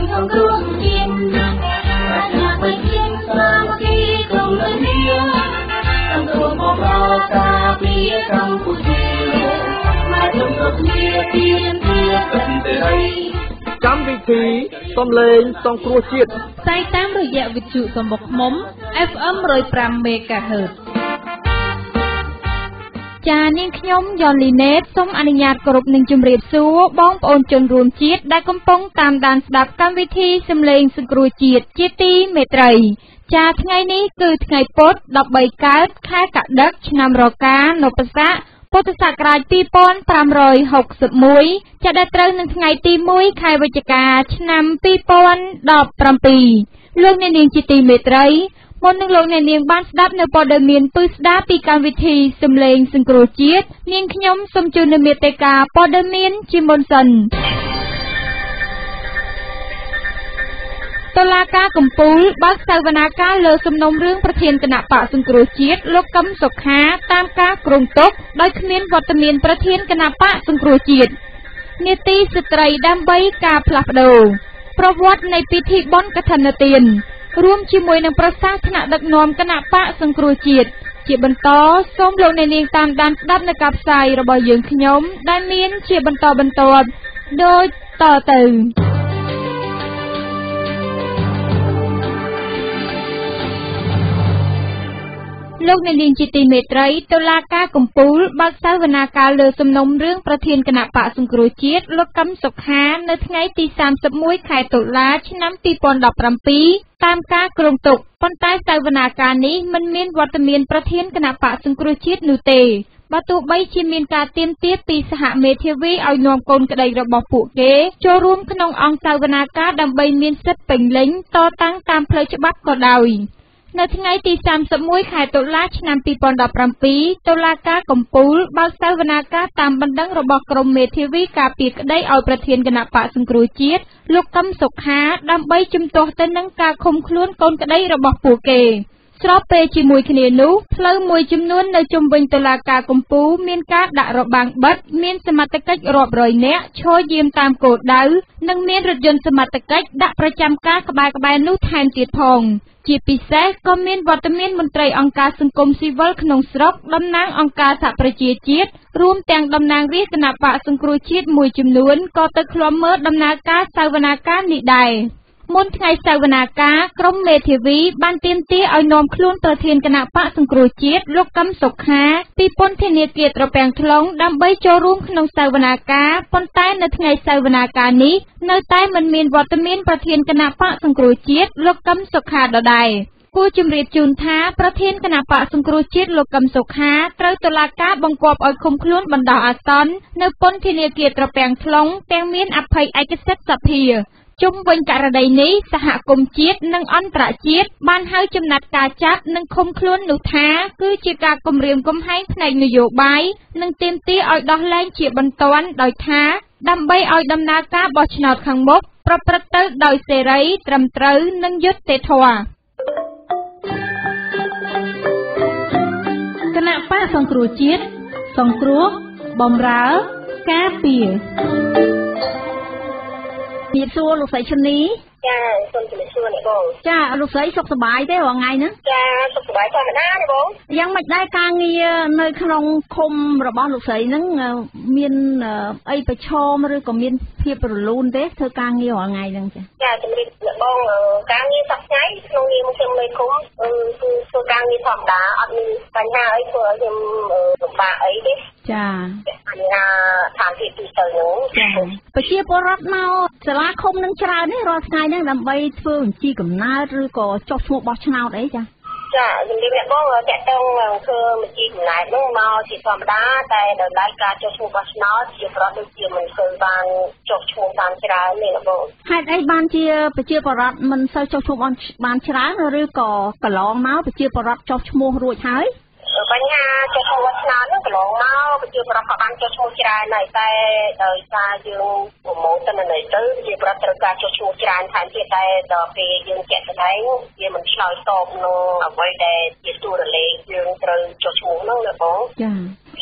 សង្គ្រោះជាតិប្រាជ្ញាវិជ្ជាសាមគ្គីក្នុងលើនេះសង្គ្រោះបបរការពារកម្ពុជាមកជុំគ្នាទៀនទាសន្តិរីកម្មវិធីសំឡេងសង្គ្រោះជាតិផ្សាយតាមរយៈវិទ្យុសំបុកឃុំ FM 105 MHz ចានាងខ្ញុំយ៉នលីណេតសូមអនុញ្ញាតគោរពនឹងជម្រាបសួរបងប្អូនជនរួមជាតិដែលកំពុងតាមដានស្ដាប់កម្មវិធីសំឡេងសង្គ្រោះជាតិជាទីមេត្រីចាថ្ងៃនេះគឺថ្ងៃពុធ13កើតខែកដិកឆ្នាំរកានពស័កពុទ្ធសករាជ2561ចាប់ដល់ត្រូវនឹងថ្ងៃទី1ខែវិច្ឆិកាឆ្នាំ2017លោកអ្នកនាងជាទីមេត្រីមុននឹងលោកអ្នកនាងបានស្ដាប់នៅព័ត៌មានពិស្ដារពីកម្មវិធីសំឡេងសង្គ្រោះជាតិនាងខ្ញុំសូមជូននូវមេត្តាព័ត៌មានជាមុនសិនតុលាការកំពូលបើកសវនាការលើសំណុំរឿងប្រធានគណៈបកសង្គ្រោះជាតិលោកកឹមសុខាតាមការគ្រងទុកដោយគ្មានវត្តមានប្រធានគណៈបកសង្គ្រោះជាតិនីតិស្ត្រីដើម្បីការផ្លាស់ប្ដូរប្រវត្តិនៃពិធីបុណ្យកឋិនទានរួមជាមួយនឹងប្រសាសន៍ថ្នាក់ដឹកនាំគណៈបកសង្គ្រោះជាតិជាបន្តសូមលោកអ្នកនាងតាមដានស្ដាប់នៅការផ្សាយរបស់យើងខ្ញុំដែលមានជាបន្តបន្ទាប់ដូចតទៅលោកអ្នកនាងជាទីមេត្រីតុលាការកំពូលបើកសវនាការលើសំណុំរឿងប្រធានគណៈបកសង្គ្រោះជាតិលោកកឹមសុខានៅថ្ងៃទី31ខែតុលាឆ្នាំ2017តាមការគ្រងទុកប៉ុន្តែសវនាការនេះមិនមានវត្តមានប្រធានគណៈបកសង្គ្រោះជាតិនោះទេបើទោះបីជាមានការទាមទារពីសហមេធាវីឲ្យនាំកូនក្តីរបស់ពួកគេចូលរួមក្នុងអង្គសវនាការដើម្បីមានសិទ្ធិពេញលេញតតាំងតាមផ្លូវច្បាប់ក៏ដោយនៅថ្ងៃទី31ខែតុលាឆ្នាំ2017តុលាការកំពូលបើកសវនាការតាមបណ្ដឹងរបស់ក្រមមេធាវីការពារក្តីឲ្យប្រធានគណៈបកសង្គ្រោះជាតិលោកកឹមសុខាដើម្បីជំទាស់ទៅនឹងការឃុំខ្លួនកូនក្តីរបស់ពួកគេស្របពេលជាមួយគ្នានោះផ្លូវមួយចំនួននៅជុំវិញតុលាការកំពូលមានការដាក់របាំងបិទមានសមត្ថកិច្ចរាប់រយនាក់ឈរយាមតាមគោលដៅនិងមានរថយន្តសមត្ថកិច្ចដាក់ប្រចាំការក្បែរនោះថែមទៀតផងជាពិសេសក៏មានវត្តមានមន្ត្រីអង្គការសង្គមស៊ីវិលក្នុងស្រុកតំណាងអង្គការសហប្រជាជាតិរួមទាំងតំណាងរាស្ត្រគណៈបកសង្គ្រោះជាតិមួយចំនួនក៏ទៅឃ្លាំមើលដំណើរការសវនាការនេះដែរមុនថ្ងៃសវនាការក្រមមេធាវីបានទាមទារឲ្យនាំខ្លួនប្រធានគណៈបកសង្គ្រោះជាតិលោកកឹមសុខាពីពន្ធនាគារត្រពាំង clung ដើម្បីចូលរួមក្នុងសវនាការប៉ុន្តែនៅថ្ងៃសវនាការនេះនៅតែមិនមានវត្តមានប្រធានគណៈបកសង្គ្រោះជាតិលោកកឹមសុខាដដែលគួរជម្រាបជូនថាប្រធានគណៈបកសង្គ្រោះជាតិលោកកឹមសុខាត្រូវតុលាការបង្គាប់ឲ្យឃុំខ្លួនបណ្ដោះអាសន្ននៅពន្ធនាគារត្រពាំង clung ទាំងមានអភ័យឯកសិទ្ធិសភាជុំវិញករណីនេះសហគមន៍ជាតិនិងអន្តរជាតិបានហៅចំណាត់ការចាប់និងឃុំខ្លួននោះថាគឺជាការគំរាមកំហែងផ្នែកនយោបាយនិងទាមទារឲ្យដោះលែងជាបន្ទាន់ដោយថាដើម្បីឲ្យដំណើរការបោះឆ្នោតខាងមុខប្រព្រឹត្តទៅដោយសេរីត្រឹមត្រូវនិងយុត្តិធម៌គណៈបកសង្គ្រោះជាតិសង្គ្រោះបម្រើការពារពីសួរលោកស្រីឈុននីចាសូមជម្រាបសួរអ្នកបងចាលោកស្រីសុខសប្បាយទេរាល់ថ្ងៃហ្នឹងចាសុខសប្បាយធម្មតាទេបងយ៉ាងម៉េចដែរការងារនៅក្នុងឃុំរបស់លោកស្រីហ្នឹងមានអីប្រឈមឬក៏មានភាពរលូនទេធ្វើការងាររាល់ថ្ងៃហ្នឹងចាជំរាបអ្នកបងការងារសប្តាហ៍ថ្ងៃក្នុងនាមខ្ញុំនៅឃុំគឺធ្វើការងារធម្មតាអត់មានបញ្ហាអីធ្វើឲ្យខ្ញុំលំបាកអីទេចាបញ្ហាឋានភាពទូទៅហ្នឹងចាប្រជាពលរដ្ឋមកសាលាឃុំនឹងច្រើននេះរាល់ថ្ងៃហ្នឹងដើម្បីធ្វើបញ្ជីកំណើតឬក៏ចុះឈ្មោះបោះឆ្នោតអីចាចាជំរាបអ្នកបងតាក់ទងធ្វើបញ្ជីកំណើតហ្នឹងមកជាធម្មតាតែដោយឡែកការចុះឈ្មោះបោះឆ្នោតជាប្រវត្តិដូចជាមិនសូវបានចុះឈ្មោះតាមច្រើនទេអ្នកបងហេតុអីបានជាប្រជាពលរដ្ឋមិនសូវចុះឈ្មោះបានច្រើនឬក៏កន្លងមកប្រជាពលរដ្ឋចុះឈ្មោះរួចហើយបញ្ហាចុះឈ្មោះឆ្នោតហ្នឹងកន្លងមកប្រជាពលរដ្ឋក៏បានចុះឈ្មោះច្រើនហើយតែដោយសារយើងប្រមូលទិន្នន័យទៅប្រជាពលរដ្ឋត្រូវការចុះឈ្មោះច្រើនថែមទៀតតែដល់ពេលយើងជាក់ស្ដែងវាមិនឆ្លើយតបនឹងអ្វីដែលជាតួលេខយើងត្រូវចុះឈ្មោះហ្នឹងណាបងចាជា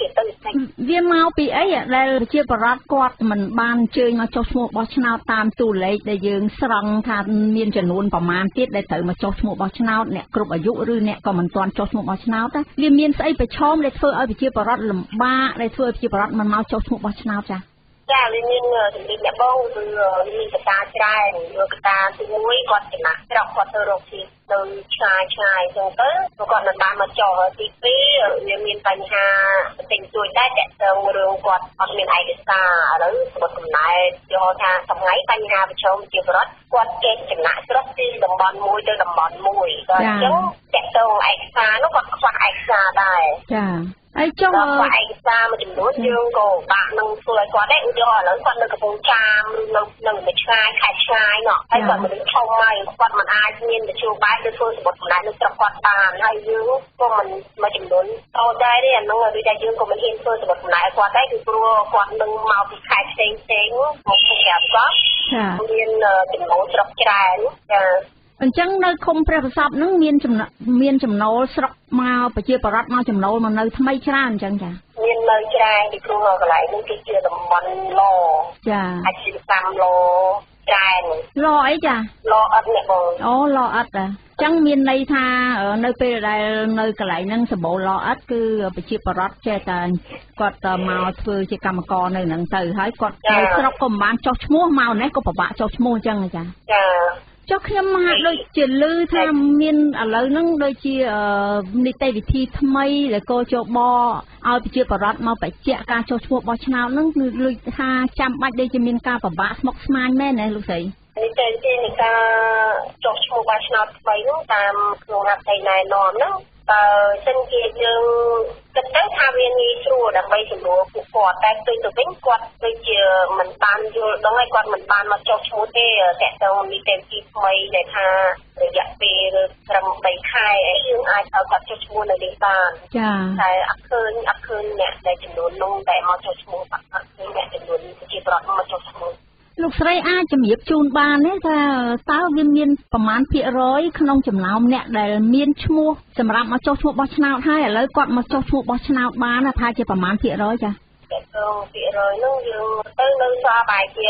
ទៅវាមកពីអីដែលជាបរិបទគាត់មិនបានជើញមកចុះឈ្មោះបោះឆ្នោតតាមតួលេខដែលយើងស្រង់ថាមានចំនួនប្រមាណទៀតដែលត្រូវមកចុះឈ្មោះបោះឆ្នោតអ្នកគ្រប់អាយុឬអ្នកក៏មិនទាន់ចុះឈ្មោះបោះឆ្នោតវាមានស្អីប្រឈមដែលធ្វើឲ្យប្រជាបរិបទលំបាកដែលធ្វើឲ្យប្រជាបរិបទមិនមកចុះឈ្មោះបោះឆ្នោតចាចាវាមានជំនាញអ្នកបងគឺមានកតាច្រើនកតាទី1គាត់ចំណាក់ស្រុកគាត់ទៅរកទីទៅឆ្ងាយអញ្ចឹងទៅគាត់មិនបានមកចុះទី2វាមានបញ្ហាបន្តិចជួយដែរតែទៅរឿងគាត់អត់មានឯកសារឥឡូវសម្បត្តិកំណែយកថាថ្ងៃបញ្ហាប្រឈមជាបរិបទគាត់ចេញចំណាក់ស្រុកពីតំបន់1ទៅតំបន់1ដល់អញ្ចឹងតែទៅឯកសារនោះគាត់ខ្វះឯកសារដែរចាហើយចុះឯកសារមួយចំនួនយើងក៏បាក់នឹងធ្វើឲ្យគាត់ដែរឧទាហរណ៍ឥឡូវគាត់នៅកំពង់ចាមឬនៅឆ្ងាយខេត្តឆ្ងាយនោះហើយគាត់មិនធំហើយគាត់មិនអាចមានមធ្យោបាយទៅធ្វើសម្បត្តិកំណែនៅស្រុកគាត់បានហើយយើងក៏មិនមួយចំនួនតដែរទេអានោះដូចតែយើងក៏មិនហ៊ានធ្វើសម្បត្តិកំណែគាត់ដែរគឺព្រោះគាត់នឹងមកពីខេត្តផ្សេងមកពីប្រាប់គាត់មានចំណូលស្រុកច្រើនចាអញ្ចឹងនៅឃុំព្រះប្រសពហ្នឹងមានចំណូលស្រុកមកប្រជាបរតមកចំណូលមកនៅថ្មីច្រើនអញ្ចឹងចាមាននៅច្រើនពីព្រោះកន្លែងនេះគឺជាតំបន់ឡចាអាជីវកម្មឡច្រើនឡអីចាឡអត់អ្នកបងអូឡអត់អញ្ចឹងមានន័យថានៅពេលដែលនៅកន្លែងហ្នឹងសម្បូរឡអត់គឺប្រជាបរតចេះតែគាត់មកធ្វើជាកម្មករនៅហ្នឹងទៅហើយគាត់នៅស្រុកក៏មិនបានចុះឈ្មោះមកនេះក៏ពិបាកចុះឈ្មោះអញ្ចឹងចាចាចុះខ្ញុំហាក់ដូចជាឮថាមានឥឡូវហ្នឹងដូចជានីតិវិធីថ្មីដែលកោជបឲ្យប្រជាបរតមកបញ្ជាក់ការចុះឈ្មោះបោះឆ្នោតហ្នឹងគឺដូចថាចាំបាច់ដូចជាមានការពិបាកស្មុគស្មាញមែនណាលោកស្រីនីតិវិធីនៃការចុះឈ្មោះបោះឆ្នោតថ្មីហ្នឹងតាមក្នុងហត្ថលេខាណែនាំហ្នឹងបើសិនជាយើងគិតទៅថាវាងាយស្រួលដើម្បីសម្រួលពួកគាត់តែផ្ទុយទៅវិញគាត់ដូចជាមិនបានយល់ដឹងហើយគាត់មិនបានមកចុះឈ្មោះទេតើតើនីតិវិធីថ្មីដែលថារយៈពេលត្រឹម3ខែអីយើងអាចឲ្យគាត់ចុះឈ្មោះនៅនេះបានចាតែអត់ឃើញអ្នកដែលចំនួននោះតែមកចុះឈ្មោះអត់ឃើញអ្នកចំនួនជាប្រដ្ឋមកចុះឈ្មោះលោកស្រីអាចជំរាបជូនបានទេថាតើវាមានប្រមាណភាគរយក្នុងចំណោមអ្នកដែលមានឈ្មោះសម្រាប់មកចុះឈ្មោះបោះឆ្នោតហើយឥឡូវគាត់មកចុះឈ្មោះបោះឆ្នោតបានថាជាប្រមាណភាគរយចាភាគរយនោះយើងទៅនៅសល់បែរជា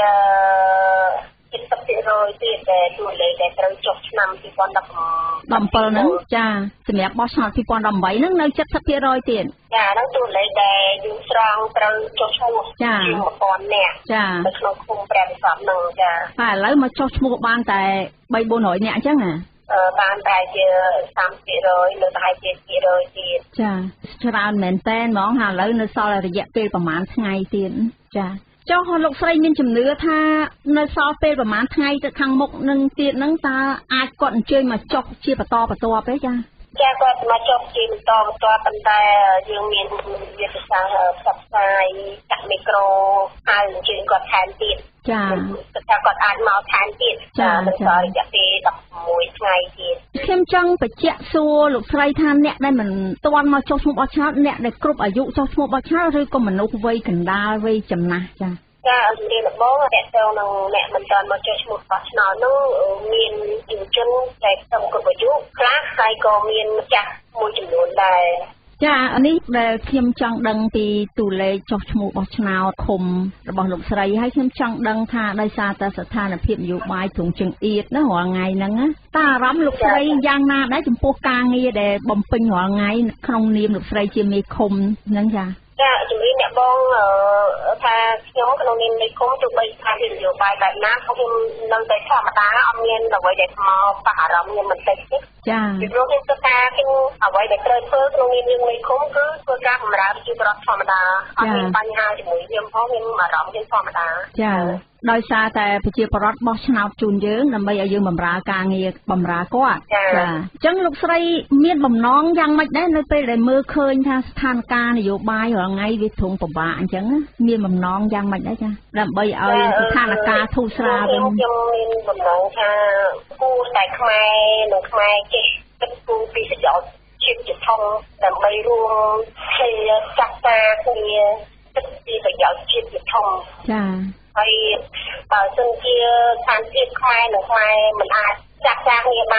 70% ទៀតដែលតួលេខដែលត្រូវចុះឆ្នាំ2017 ហ្នឹងចាសម្រាប់បោះឆ្នោត2018ហ្នឹងនៅ 70% ទៀតចាហ្នឹងតួលេខដែលយើងស្រង់ត្រូវចុះឈ្មោះជាង 1000 នាក់ចានៅក្នុងឃុំព្រះវិសពហ្នឹងចាហើយឥឡូវមកចុះឈ្មោះបានតែ 3-400 នាក់អញ្ចឹងណាបានតែជា 30% នៅតែជា%ទៀតចាច្រើនមែនតើហ្មងហើយឥឡូវនៅសល់រយៈពេលប្រហែលថ្ងៃទៀតចាចុះលោកស្រីមានជំនឿថានៅសល់ពេលប្រហែលថ្ងៃទៅខាងមុខនឹងទៀតហ្នឹងតើអាចគាត់អញ្ជើញមកចុះជាបន្តបន្ទាប់ទេចាគាត់មកចុះជាបន្តប៉ុន្តែយើងមានវិទ្យាសាស្ត្រផ្សព្វផ្សាយចាក់មីក្រូហើយអញ្ជើញគាត់ថែមទៀតចាថាគាត់អាចមកថែមទៀតនៅសល់រយៈពេល16ថ្ងៃទៀតខ្ញុំចង់បញ្ជាក់សួរលោកស្រីថាអ្នកដែលមិនទាន់មកចុះឈ្មោះបោះឆ្នោតអ្នកដែលគ្រប់អាយុចុះឈ្មោះបោះឆ្នោតឬក៏មនុស្សវ័យកណ្ដាលវ័យចំណាស់ចាជំនាញដំបូងតើតើនឹងអ្នកមិនទាន់មកចុះឈ្មោះបោះឆ្នោតនោះមានយុវជនដែលតាមគ្រប់អាយុខ្លះហើយក៏មានចាស់មួយចំនួនដែរចានេះដែលខ្ញុំចង់ដឹងពីតួលេខចុះឈ្មោះបោះឆ្នោតឃុំរបស់លោកស្រីហើយខ្ញុំចង់ដឹងថាដោយសារតែស្ថានភាពនយោបាយទ្រង់ជើងអៀតណារាល់ថ្ងៃហ្នឹងតើអារម្មណ៍លោកស្រីយ៉ាងណាដែរចំពោះការងារដែលបំពេញរាល់ថ្ងៃក្នុងនាមលោកស្រីជាមេឃុំហ្នឹងចាជំរាបអ្នកបងថាខ្ញុំក្នុងនាមនៃគុំទោះបីថាជានយោបាយបែបណាខ្ញុំនៅតែធម្មតាអត់មានអ្វីដែលមកប៉ះអារម្មណ៍ខ្ញុំបន្តិចទេចាពីព្រោះខ្ញុំគិតថាខ្ញុំអ្វីដែលត្រូវធ្វើក្នុងនាមនៃគុំគឺធ្វើការបម្រើប្រជាពលរដ្ឋធម្មតាអត់មានបញ្ហាជាមួយខ្ញុំផងខ្ញុំអារម្មណ៍ខ្ញុំធម្មតាចាដោយសារតែប្រជាពលរដ្ឋបោះឆ្នោតជូនយើងដើម្បីឲ្យយើងបម្រើការងារបម្រើគាត់ចាអញ្ចឹងលោកស្រីមានបំណងយ៉ាងម៉េចដែរនៅពេលដែលមើលឃើញថាស្ថានភាពនយោបាយរាល់ថ្ងៃវាធំពិបាកអញ្ចឹងមានបំណងយ៉ាងម៉េចដែរចាដើម្បីឲ្យស្ថានភាពធូរស្រាលវិញខ្ញុំមានបំណងថាគូតែខ្មែរនិងខ្មែរចេះគិតគូរពីប្រយោជន៍ជាតិជាធំដើម្បីរួមគ្នាចាក់តាគ្នាគិតពីប្រយោជន៍ជាតិជាធំចាហើយបើសិនជាស្ថានភាពខ្មែរនិងខ្មែរមិនអាចចាក់តាគ្នាបាន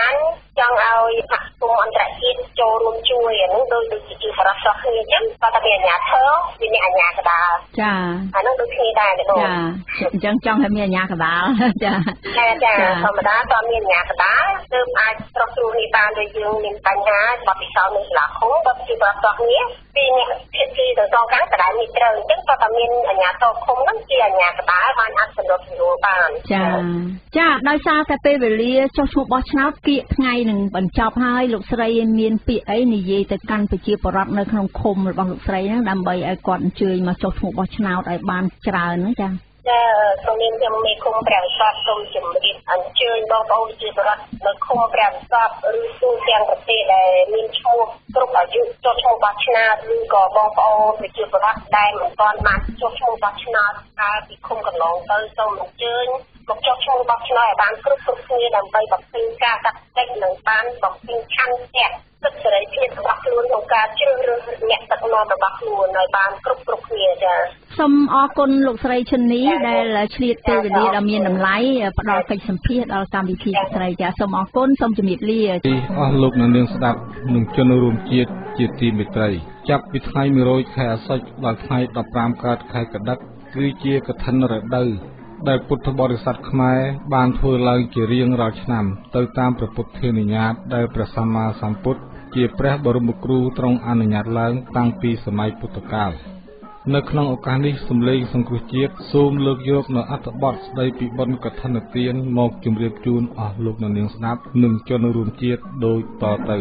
ចង់ឲ្យសហគមន៍អន្តរជាតិចូលរួមជួយអានោះដោយជាបរិសុទ្ធគ្នាអញ្ចឹងគាត់តែមានអាជ្ញាធរមានអាជ្ញាកណ្ដាលចាអានោះដូចគ្នាដែរបងចាអញ្ចឹងចង់ឲ្យមានអាជ្ញាកណ្ដាលចាចាធម្មតាតើមានអាជ្ញាកណ្ដាលទើបអាចប្រកួតនេះបានដោយយើងមានបញ្ហាបទពិសោធន៍នៅសាលាឃុំបើជាបរិសុទ្ធគ្នាពីអ្នកភាគីទៅសងខាងបដិមានត្រូវអញ្ចឹងគាត់តែមានអាជ្ញាធរឃុំហ្នឹងជាអាជ្ញាកណ្ដាលបានអាចសម្របសម្រួលបានចាដោយសារតែពេលវេលាចុះឈ្មោះបោះឆ្នោតគៀកថ្ងៃនឹងបញ្ចប់ហើយលោកស្រីមានពាក្យអីនិយាយទៅកាន់ប្រជាពលរដ្ឋនៅក្នុងឃុំរបស់លោកស្រីហ្នឹងដើម្បីឲ្យគាត់អញ្ជើញមកចុះឈ្មោះបោះឆ្នោតឲ្យបានច្រើនហ្នឹងចាសូមមានខ្ញុំមេឃុំព្រះវិសុទ្ធសូមជម្រាបអញ្ជើញបងប្អូនប្រជាពលរដ្ឋនៅឃុំព្រះវិសុទ្ធឬទូទាំងប្រទេសដែលមានឈ្មោះគ្រប់អាយុចុះឈ្មោះបោះឆ្នោតឬក៏បងប្អូនប្រជាពលរដ្ឋដែលមិនទាន់បានចុះឈ្មោះបោះឆ្នោតកាលពីឃុំកន្លងទៅសូមអញ្ជើញមកចុះឈ្មោះបោះឆ្នោតឲ្យបានគ្រប់គ្នាដើម្បីបំពេញការកាត់តិចនិងបានបំពេញឆន្ទៈសិទ្ធិសេរីភាពរបស់ខ្លួនក្នុងការជ្រើសរើសអ្នកដឹកនាំរបស់ខ្លួនឲ្យបានគ្រប់គ្នាចា៎សូមអរគុណលោកស្រីឈិននីដែលឆ្លៀតពេលវេលាដ៏មានតម្លៃផ្ដល់កិច្ចសម្ភាសន៍ដល់កម្មវិធីស្រីចា៎សូមអរគុណសូមជម្រាបលាអស់លោកអ្នកនាងស្ដាប់នឹងជនរួមជាតិជាទីមេត្រីចាប់ពីថ្ងៃ100ខែអាសត់ដល់ថ្ងៃ15កើតខែកដិកគឺជាកឋិនរដូវដែលពុទ្ធបរិស័ទខ្មែរបានធ្វើឡើងជារៀងរាល់ឆ្នាំទៅតាមព្រះពុទ្ធានុញ្ញាតដែលព្រះសម្មាសម្ពុទ្ធជាព្រះបរមគ្រូទ្រង់អនុញ្ញាតឡើងតាំងពីសម័យពុទ្ធកាលនៅក្នុងឱកាសនេះសម្លេងសង្គ្រោះជាតិសូមលើកយកនៅអត្ថបទស្ដីពីបុណ្យកឋិនទានមកជម្រាបជូនអស់លោកអ្នកនាងស្ដាប់និងជនរួមជាតិដូចតទៅ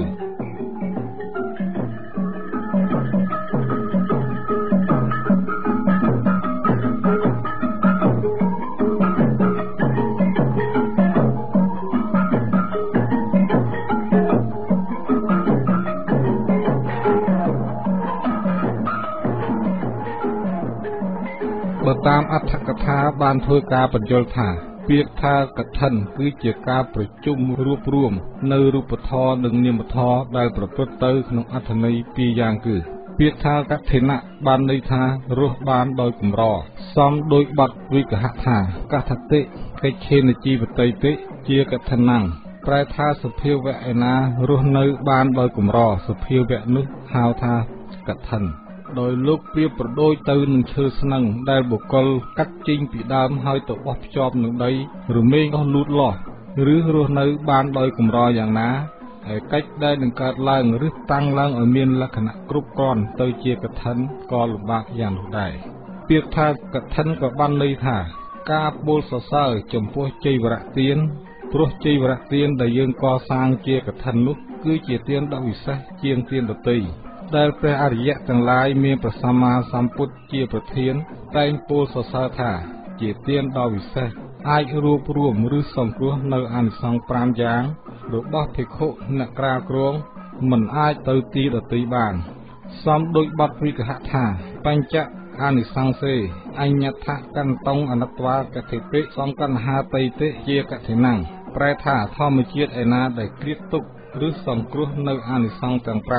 តាមអត្ថកថាបានធ្វើការបញ្យល់ថាពាក្យថាកឋិនគឺជាការប្រជុំរួបរวมនៅរូបធម៌និងនាមធម៌ដែលប្រព្រឹត្តទៅក្នុងអត្ថន័យពីរយ៉ាងគឺពាក្យថាកឋិនៈបានន័យថារស់បានដោយកម្រសំដោយបទវិកហថាកថតិកិច្ឆេនជីវតិតិជាកឋិនំប្រែថាសភាវៈឯណារស់នៅបានដោយកម្រសភាវៈនោះហៅថាកឋិនដោយលោកប្រៀបប្រដូចទៅនឹងឈើស្នឹងដែលបុគ្គលកាត់ចេញពីដើមហើយទៅបោះភ្ជាប់នឹងដីរមែងអស់លូតលាស់ឬរស់នៅបានដោយកម្រយ៉ាងណាហើយកិច្ចដែលនឹងកើតឡើងឬតាំងឡើងឲ្យមានលក្ខណៈគ្រប់គ្រាន់ទៅជាកឋិនក៏លំបាកយ៉ាងនោះដែរពាក្យថាកឋិនក៏បានន័យថាការពោលសរសើរចំពោះជ័យវរៈទានព្រោះជ័យវរៈទានដែលយើងកសាងជាកឋិននោះគឺជាទានដ៏វិសេសជាងទានដទៃដែលព្រះអរិយៈទាំងឡាយមានព្រះសម្មាសម្ពុទ្ធជាប្រធានតែងពោលសរសើរថាជាទានដ៏វិសេសអាចរួបរวมឬសង្គ្រោះនៅអានិសង្ស5យ៉ាងរបស់ភិក្ខុអ្នកក្រាលគ្រងមិនអាចទៅទីដទៃបានសំដូចបទវិកហថាបញ្ចអានិសង្សេអញ្ញថកន្តងអនត្វាកថិតិសង្កណ្ហាតៃតិជាកឋិនំប្រែថាធម្មជាតិឯណាដែលគ្រាតទុកឬសង្គ្រោះនៅអានិសង្សទាំង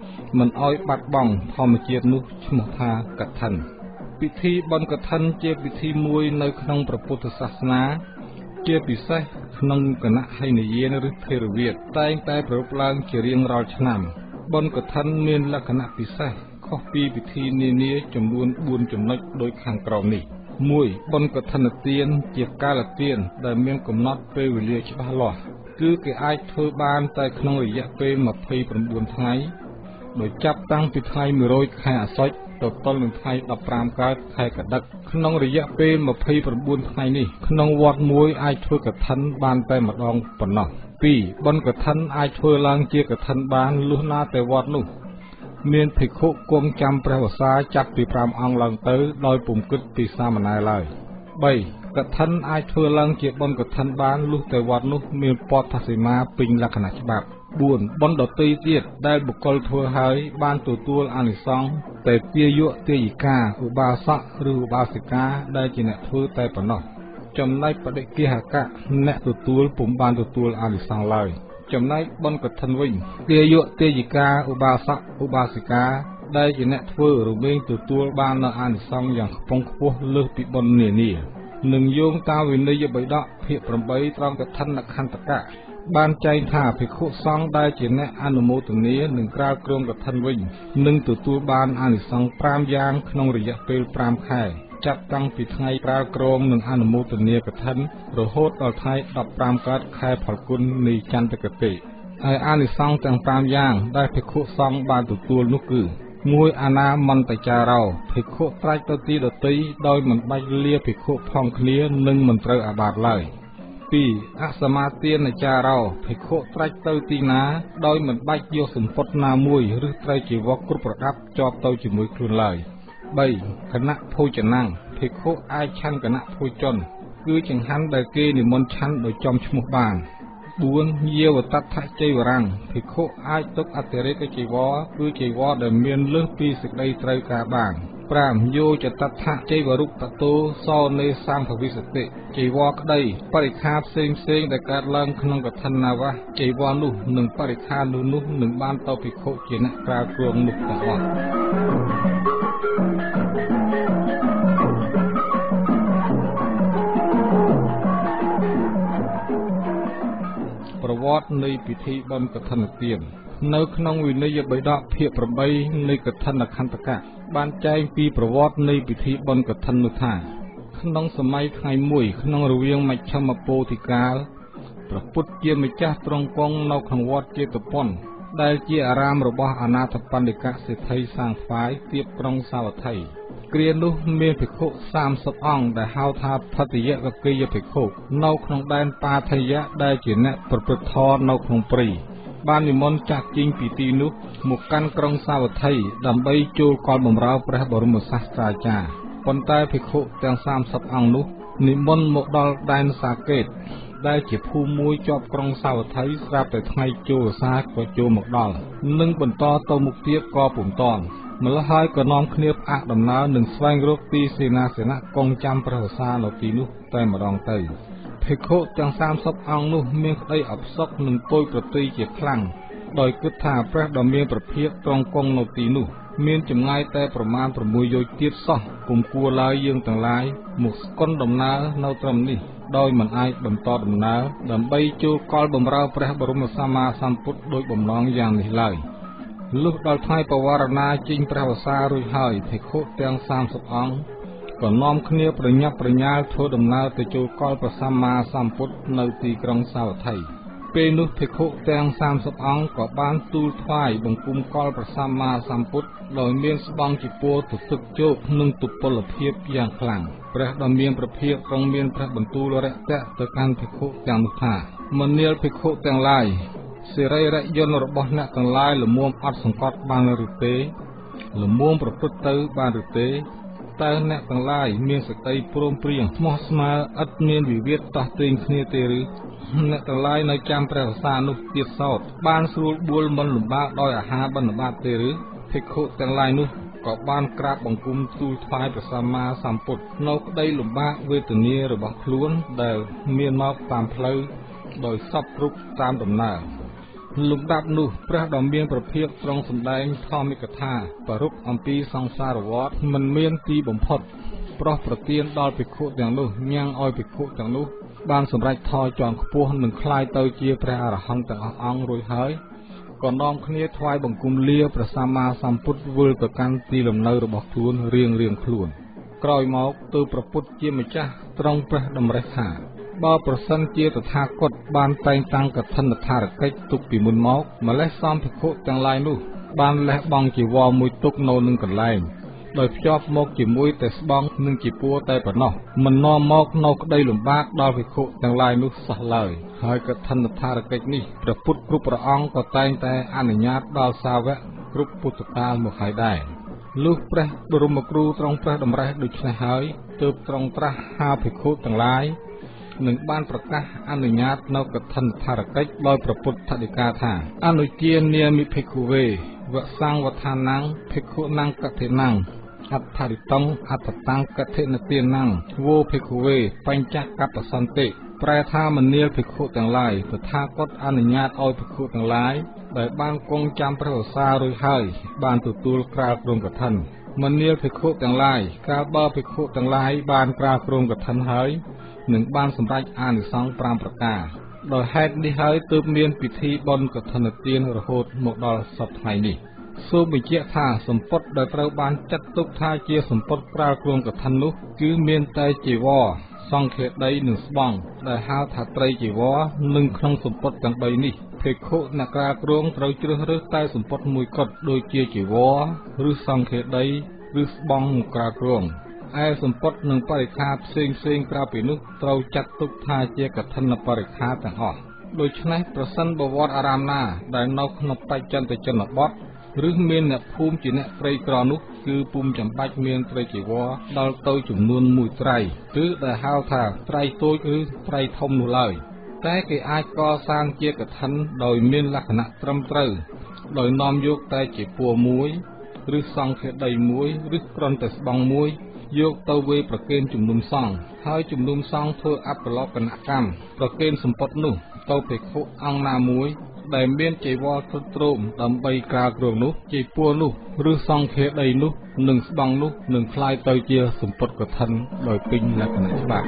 5មិនឲ្យបាត់បង់ធម្មជាតិនោះឈ្មោះថាកឋិនពិធីបុណ្យកឋិនជាពិធីមួយនៅក្នុងព្រះពុទ្ធសាសនាជាពិសេសក្នុងគណៈហីនយានឬថេរវាទតែងតែប្រារព្ធឡើងជារៀងរាល់ឆ្នាំបុណ្យកឋិនមានលក្ខណៈពិសេសខុសពីពិធីនានាចំនួន4ចំណុចដូចខាងក្រោមនេះ1បុណ្យកឋិនទានជាកាលទានដែលមានកំណត់ពេលវេលាច្បាស់លាស់គឺគេអាចធ្វើបានតែក្នុងរយៈពេល29ថ្ងៃដោយចាប់តាំងពីថ្ងៃ100ខែអាសត់ទៅទល់នឹងថ្ងៃ15កើតខែកដិកក្នុងរយៈពេល29ថ្ងៃនេះក្នុងវត្តមួយអាចធ្វើកឋិនបានតែម្ដងប៉ុណ្ណោះ2បុណ្យកឋិនអាចធ្វើឡើងជាកឋិនបានលុះណាតែវត្តនោះមានភិក្ខុគង់ចាំព្រះវស្សាចាប់ពី5អង្គឡើងទៅដោយពុំគិតពីសាមណេរឡើយ3កឋិនអាចធ្វើឡើងជាបុណ្យកឋិនបានលុះតែវត្តនោះមានពទ្ធសីមាពេញលក្ខណៈច្បាប់4បុណ្យដទៃទៀតដែលបុគ្គលធ្វើហើយបានទទួលអានិសង្សតែទាយកទាយិកាឧបាសកឬឧបាសិកាដែលជាអ្នកធ្វើតែប៉ុណ្ណោះចំណែកបដិគិហកៈអ្នកទទួលពុំបានទទួលអានិសង្សឡើយចំណែកបុណ្យកឋិនវិញទាយកទាយិកាឧបាសកឧបាសិកាដែលជាអ្នកធ្វើរមែងទទួលបាននូវអានិសង្សយ៉ាងខ្ពង់ខ្ពស់លើសពីបុណ្យនានានឹងយោងតាមវិន័យបិដកភាគ8ត្រង់កឋិនខន្តកៈបានចែងថាភិក្ខុសង្ឃដែលជាអ្នកអនុមោទនានឹងក្រៅគ្រងកឋិនវិញនឹងទទួលបានអានិសង្ស5យ៉ាងក្នុងរយៈពេល5ខែចាប់តាំងពីថ្ងៃក្រៅគ្រងនិងអនុមោទនាកឋិនរហូតដល់ថ្ងៃ15កើតខែផលគុណនៃចន្ទគតិហើយអានិសង្សទាំង5យ៉ាងដែលភិក្ខុសង្ឃបានទទួលនោះគឺ1. អនាមន្តចារោភិក្ខុត្រាច់ទៅទីដទៃដោយមិនបាច់លាភិក្ខុផងគ្នានិងមិនត្រូវអាបាតឡើយ 2. អសមាទានចារោភិក្ខុត្រាច់ទៅទីណាដោយមិនបាច់យកសម្ពត់ណាមួយឬត្រូវជីវរគ្រប់ប្រដាប់ជាប់ទៅជាមួយខ្លួនឡើយ 3. គណៈភោជនាំងភិក្ខុអាចឆាន់គណៈភោជនគឺចង្ហាន់ដែលគេនិមន្តឆាន់ដោយចំឈ្មោះបាន 4. យាវតដ្ឋចៃវរੰភិក្ខុអាចទុកអតិរេកចីវរគឺចីវរដែលមានលើសពីសេចក្តីត្រូវការបាន 5. យោចតដ្ឋចៃវរុតតោសោនេសម្ភវិសតិចីវរក្តីបរិខាផ្សេងដែលកើតឡើងក្នុងកឋិនណាវៈចីវរនោះនិងបរិខានោះនឹងបានទៅភិក្ខុជាអ្នកក្រៅគ្រងនោះទាំងអស់ប្រវត្តិនៃពិធីបុណ្យកឋិនទាននៅក្នុងវិនយបិដកភាគ8នៃកឋិនខន្តកៈបានចែងពីប្រវត្តិនៃពិធីបុណ្យកឋិននោះថាក្នុងសម័យថ្ងៃមួយក្នុងរវាងមជ្ឈិមពោធិកាលព្រះពុទ្ធជាម្ចាស់ទ្រង់គង់នៅក្នុងវត្តចេតពុនដែលជាអារាមរបស់អនាថបណ្ឌិកសេដ្ឋីសាងថ្វាយទៀបក្រុងសាវត្ថីគ្រានោះមានភិក្ខុ30អង្គដែលហៅថាផតយវគិយភិក្ខុនៅក្នុងដែនបាថយៈដែលជាអ្នកប្រព្រឹត្តធម៌នៅក្នុងព្រៃបាននិមន្តចាក់ចេញពីទីនោះមកកាន់ក្រុងសាវត្ថីដើម្បីចូលកល់បម្រើព្រះបរមសាស្ត្រាចារ្យប៉ុន្តែភិក្ខុទាំង30អង្គនោះនិមន្តមកដល់ដែនសាកេតដែលជាភូមិមួយជាប់ក្រុងសាវត្ថីស្រាប់តែថ្ងៃចូលវស្សាក៏ចូលមកដល់និងបន្តទៅមុខទៀតក៏ពុំតាន់ម្ល៉េះហើយក៏នាំគ្នាផ្អាកដំណើរនឹងស្វែងរកទីសេនាសនៈគង់ចាំព្រះវស្សានៅទីនោះតែម្ដងទៅភិក្ខុទាំង30អង្គនោះមានក្តីអផ្សុកនិងពោយប្រទៃជាខ្លាំងដោយគិតថាព្រះដ៏មានព្រះភិក្ខទ្រង់គង់នៅទីនោះមានចម្ងាយតែប្រមាណ6យោជន៍ទៀតសោះពុំគួរឡើយយើងទាំងឡាយមកស្គន់ដំណើរនៅត្រឹមនេះដោយមិនអាចបន្តដំណើរដើម្បីចូលកល់បម្រើព្រះបរមសម្មាសម្ពុទ្ធដោយបំណងយ៉ាងនេះឡើយលុះដល់ថ្ងៃបវរណាចេញព្រះវស្សារួចហើយភិក្ខុទាំង30អង្គក៏នាំគ្នាប្រញាប់ប្រញាល់ធ្វើដំណើរទៅចូលកល់ព្រះសម្មាសម្ពុទ្ធនៅទីក្រុងសាវត្ថីពេលនោះភិក្ខុទាំង30អង្គក៏បានទូលថ្វាយបង្គំកល់ព្រះសម្មាសម្ពុទ្ធដោយមានស្បង់ជាពោធិទឹកជោគនិងទុពលភាពយ៉ាងខ្លាំងព្រះដ៏មានព្រះភិក្ខទ្រង់មានព្រះបន្ទូលរយៈទៅកាន់ភិក្ខុទាំងនោះថាមនាលភិក្ខុទាំងឡាយសិរីរយន្តរបស់អ្នកទាំងឡាយល្មមអត់សង្កត់បានឬទេល្មមប្រព្រឹត្តទៅបានឬទេតើអ្នកទាំងឡាយមានសេចក្តីព្រមព្រៀងស្មោះស្ម័គ្រឥតមានវិវាទតោះទែងគ្នាទេឬអ្នកទាំងឡាយនៅចាំព្រះវស្សានោះទៀតសោតបានស្រួលបួលមិនលំបាកដោយអាហារបិណ្ឌបាតទេឬភិក្ខុទាំងឡាយនោះក៏បានក្រាបបង្គំទូលថ្វាយព្រះសម្មាសម្ពុទ្ធនៅក្តីលំបាកវេទនារបស់ខ្លួនដែលមានមកតាមផ្លូវដោយសពគ្រប់តាមដំណើរលំដាប់នោះព្រះដ៏មានព្រះភិក្ខទ្រង់សម្ដែងធម្មិកថាបរុខអំពីសង្សារវដ្តមិនមានទីបំផុតប្រោះប្រទានដល់ភិក្ខុទាំងនោះញ៉ាំងឲ្យភិក្ខុទាំងនោះបានសម្រេចធម៌ជាន់ខ្ពស់និងក្លាយទៅជាព្រះអរហន្តទាំងអស់អង្គរួចហើយក៏នាំគ្នាថ្វាយបង្គំលាព្រះសម្មាសម្ពុទ្ធវិលទៅកាន់ទីលំនៅរបស់ខ្លួនរៀងខ្លួនក្រោយមកទៅព្រះពុទ្ធជាម្ចាស់ទ្រង់ព្រះតម្រិះថាបើប្រសិនជាតថាគតបានតែងតាំងកឋិនថារកិច្ចទុកពីមុនមកម្លេះសំភិក្ខុទាំងឡាយនោះបានលះបង់ជីវរមួយទុកនៅនឹងកន្លែងដោយភ្ជាប់មកជាមួយតែស្បង់និងជាពួរតែប៉ុណ្ណោះមិននាំមកនៅក្តីលំបាកដល់ភិក្ខុទាំងឡាយនោះសោះឡើយហើយកឋិនថារកិច្ចនេះព្រះពុទ្ធគ្រប់ព្រះអង្គក៏តែងតែអនុញ្ញាតដល់សាវកគ្រប់ពុទ្ធកាលមកហើយដែរលុះព្រះបរមគ្រូទ្រង់ព្រះតម្រិះដូច្នេះហើយទើបទ្រង់ត្រាស់ហៅភិក្ខុទាំងឡាយនឹងបានប្រកាសអនុញ្ញាតនៅកឋិនថារកិច្ចដោយព្រះពុទ្ធដីកាថាអនុជានាមិភិក្ខុវេវសង្ឃវថានំភិក្ខុនំកថេនំអដ្ឋរិតੰអត្តតាំងកថេនទានំវោភិក្ខុវេបញ្ចកបសន្តិប្រែថាមនាលភិក្ខុទាំងឡាយតថាគតអនុញ្ញាតឲ្យភិក្ខុទាំងឡាយដែលបានគង់ចាំព្រះវស្សារួចហើយបានទទួលក្រាលគ្រងកឋិនមនាលភិក្ខុទាំងឡាយកាលបើភិក្ខុទាំងឡាយបានក្រាលគ្រងកឋិនហើយនឹងបានសម្រេចអានិសង្ស5ប្រការដោយហេតុនេះហើយទើបមានពិធីបុណ្យកឋិនទានរហូតមកដល់សព្វថ្ងៃនេះសូមបញ្ជាក់ថាសម្ពត់ដែលត្រូវបានចាត់ទុកថាជាសម្ពត់ក្រាលគ្រងកឋិននោះគឺមានតែចីវរសង្ឃាដីនិងស្បង់ដែលហៅថាត្រីចីវរនិងក្នុងសម្ពត់ទាំង3នេះភិក្ខុអ្នកក្រាលគ្រងត្រូវជ្រើសរើសតែសម្ពត់មួយគត់ដូចជាចីវរឬសង្ឃាដីឬស្បង់មកក្រាលគ្រងឯសម្ពត់និងបរិក្ខារផ្សេងក្រៅពីនោះត្រូវចាត់ទុកថាជាកឋិនបរិក្ខារទាំងអស់ដូច្នេះប្រសិនបើវត្តអារាមណាដែលនៅក្នុងបច្ចន្ទជនបទឬមានអ្នកភូមិជាអ្នកក្រីក្រនោះគឺពុំចាំបាច់មានត្រីចីវរដល់ទៅចំនួន1ត្រីឬដែលហៅថាត្រីតូចឬត្រីធំនោះឡើយតែគេអាចកសាងជាកឋិនដោយមានលក្ខណៈត្រឹមត្រូវដោយនាំយកតែជាពួរមួយឬសង្ឃាដីមួយឬគ្រាន់តែស្បង់មួយយកទៅវេរប្រគេនជំនុំសង្ឃហើយជំនុំសង្ឃធ្វើអបលកនកម្មប្រគេនសម្ពត់នោះទៅភិក្ខុអង្គណាមួយដែលមានចីវរទ្រុឌទ្រោមដើម្បីក្រាលគ្រងនោះចីពួរនោះឬសង្ឃាដីនោះនិងស្បង់នោះនឹងคล้ายទៅជាសម្ពត់កឋិនដោយពេញលក្ខណៈច្បាប់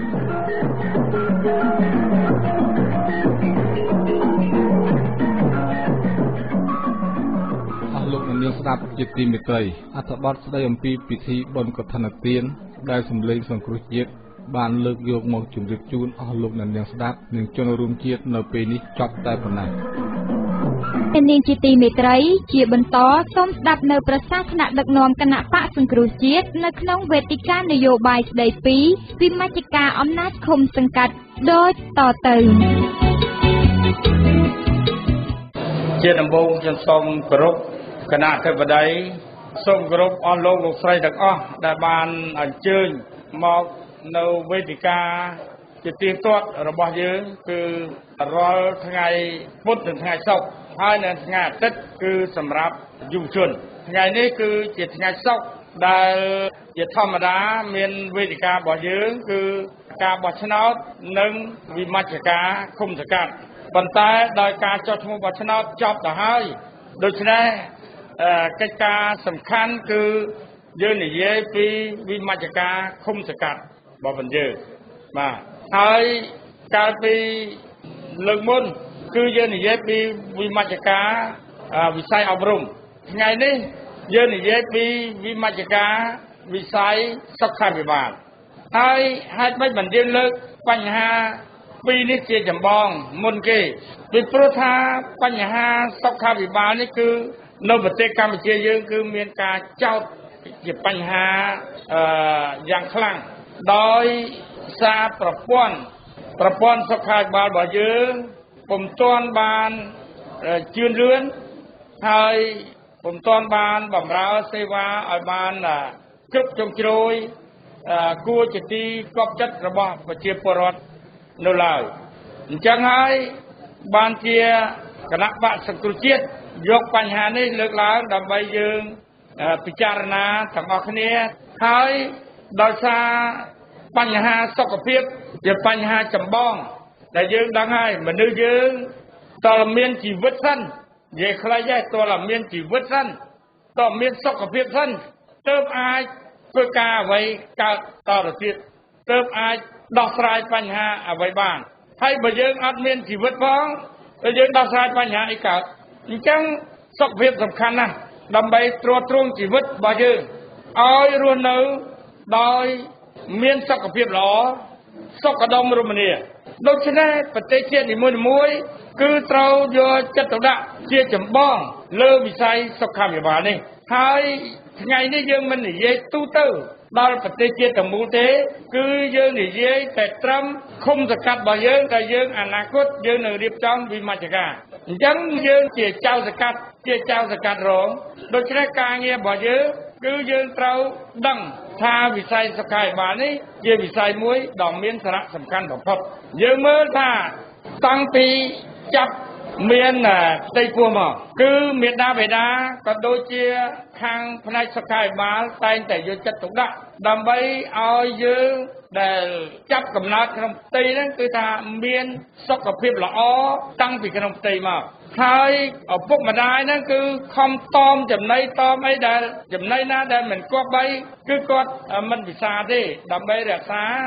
លោកនាងស្ដាប់ជាទីមេត្រីអត្ថបទស្ដីអំពីពិធីបុណ្យកឋិនទានដែលសម្លេងសង្គ្រោះជាតិបានលើកយកមកជម្រាបជូនអស់លោកនាងស្ដាប់និងជនរួមជាតិនៅពេលនេះចប់តែប៉ុណ្ណេះនាងជាទីមេត្រីជាបន្តសូមស្ដាប់នៅប្រសាសន៍ថ្នាក់ដឹកនាំគណៈបកសង្គ្រោះជាតិនៅក្នុងវេទិកានយោបាយស្ដីពីវិមជ្ឈការអំណាចឃុំសង្កាត់ដូចតទៅជាដំបូងខ្ញុំសូមគោរពគណៈអធិបតីសូមគោរពអស់លោកស្រីទាំងអស់ដែលបានអញ្ជើញមកនៅវេទិកាជាទីទាត់របស់យើងគឺរាល់ថ្ងៃពុធនិងថ្ងៃសុក្រហើយនៅថ្ងៃអាទិត្យគឺសម្រាប់យុវជនថ្ងៃនេះគឺជាថ្ងៃសុក្រដែលជាធម្មតាមានវេទិការបស់យើងគឺការបោះឆ្នោតនិងវិមជ្ឈការឃុំសង្កាត់ប៉ុន្តែដោយការចុះឈ្មោះបោះឆ្នោតចប់ទៅហើយដូច្នេះកិច្ចការសំខាន់គឺយើងនិយាយពីវិមជ្ឈការឃុំសង្កាត់របស់យើងបាទហើយកាលពីលើកមុនគឺយើងនិយាយពីវិមជ្ឈការវិស័យអប់រំថ្ងៃនេះយើងនិយាយពីវិមជ្ឈការវិស័យសុខាភិបាលហើយហេតុម៉េចបានយើងលើកបញ្ហាពីរនេះជាចម្បងមុនគេពីព្រោះថាបញ្ហាសុខាភិបាលនេះគឺនៅប្រទេសកម្ពុជាយើងគឺមានការចោទជាបញ្ហាយ៉ាងខ្លាំងដោយសារប្រព័ន្ធសុខាភិបាលរបស់យើងពុំទាន់បានជឿនលឿនហើយពុំទាន់បានបម្រើសេវាឲ្យបានគ្រប់ជ្រុងជ្រោយគួរជាទីគប់ចិត្តរបស់ប្រជាពលរដ្ឋនៅឡើយអញ្ចឹងហើយបានជាគណៈបកសង្គ្រោះជាតិយកបញ្ហានេះលើកឡើងដើម្បីយើងពិចារណាទាំងអស់គ្នាហើយដោយសារបញ្ហាសុខភាពជាបញ្ហាចម្បងដែលយើងដឹងហើយមនុស្សយើងតើមានជីវិតសិននិយាយខ្លីដែរតើមានជីវិតសិនតើមានសុខភាពសិនទើបអាចធ្វើការអ្វីកើតតទៅទៀតទើបអាចដោះស្រាយបញ្ហាអ្វីបានហើយបើយើងអត់មានជីវិតផងទៅយើងដោះស្រាយបញ្ហាអីកើតអញ្ចឹងសុខភាពសំខាន់ណាស់ដើម្បីទ្រទ្រង់ជីវិតរបស់យើងឲ្យរស់នៅដោយមានសុខភាពល្អសុខដុមរមនាដូច្នេះប្រទេសជាតិនីមួយៗគឺត្រូវយកចិត្តទុកដាក់ជាចម្បងលើវិស័យសុខាភិបាលនេះហើយថ្ងៃនេះយើងមិននិយាយទូទៅដល់ប្រទេសជាតិទាំងមូលទេគឺយើងនិយាយតែត្រឹមឃុំសង្កាត់របស់យើងដែលយើងអនាគតយើងនឹងរៀបចំវិមជ្ឈការអញ្ចឹងយើងជាចៅសង្កាត់រងដូច្នេះការងាររបស់យើងគឺយើងត្រូវដឹងថាវិស័យសុខាភិបាលនេះជាវិស័យមួយដ៏មានសារៈសំខាន់បំផុតយើងមើលថាតាំងពីចាប់មានផ្ទៃពោះមកគឺមេដាបេដាក៏ដូចជាខាងផ្នែកសុខាភិបាលតែងតែយកចិត្តទុកដាក់ដើម្បីឲ្យយើងដែលចាប់កំណើតក្នុងផ្ទៃហ្នឹងគឺថាមានសុខភាពល្អតាំងពីក្នុងផ្ទៃមកហើយឪពុកម្ដាយហ្នឹងគឺខំតอมចំណីតอมអីដែលចំណីណាដែលមិនគប្បីគឺគាត់មិនពិសាទេដើម្បីរក្សា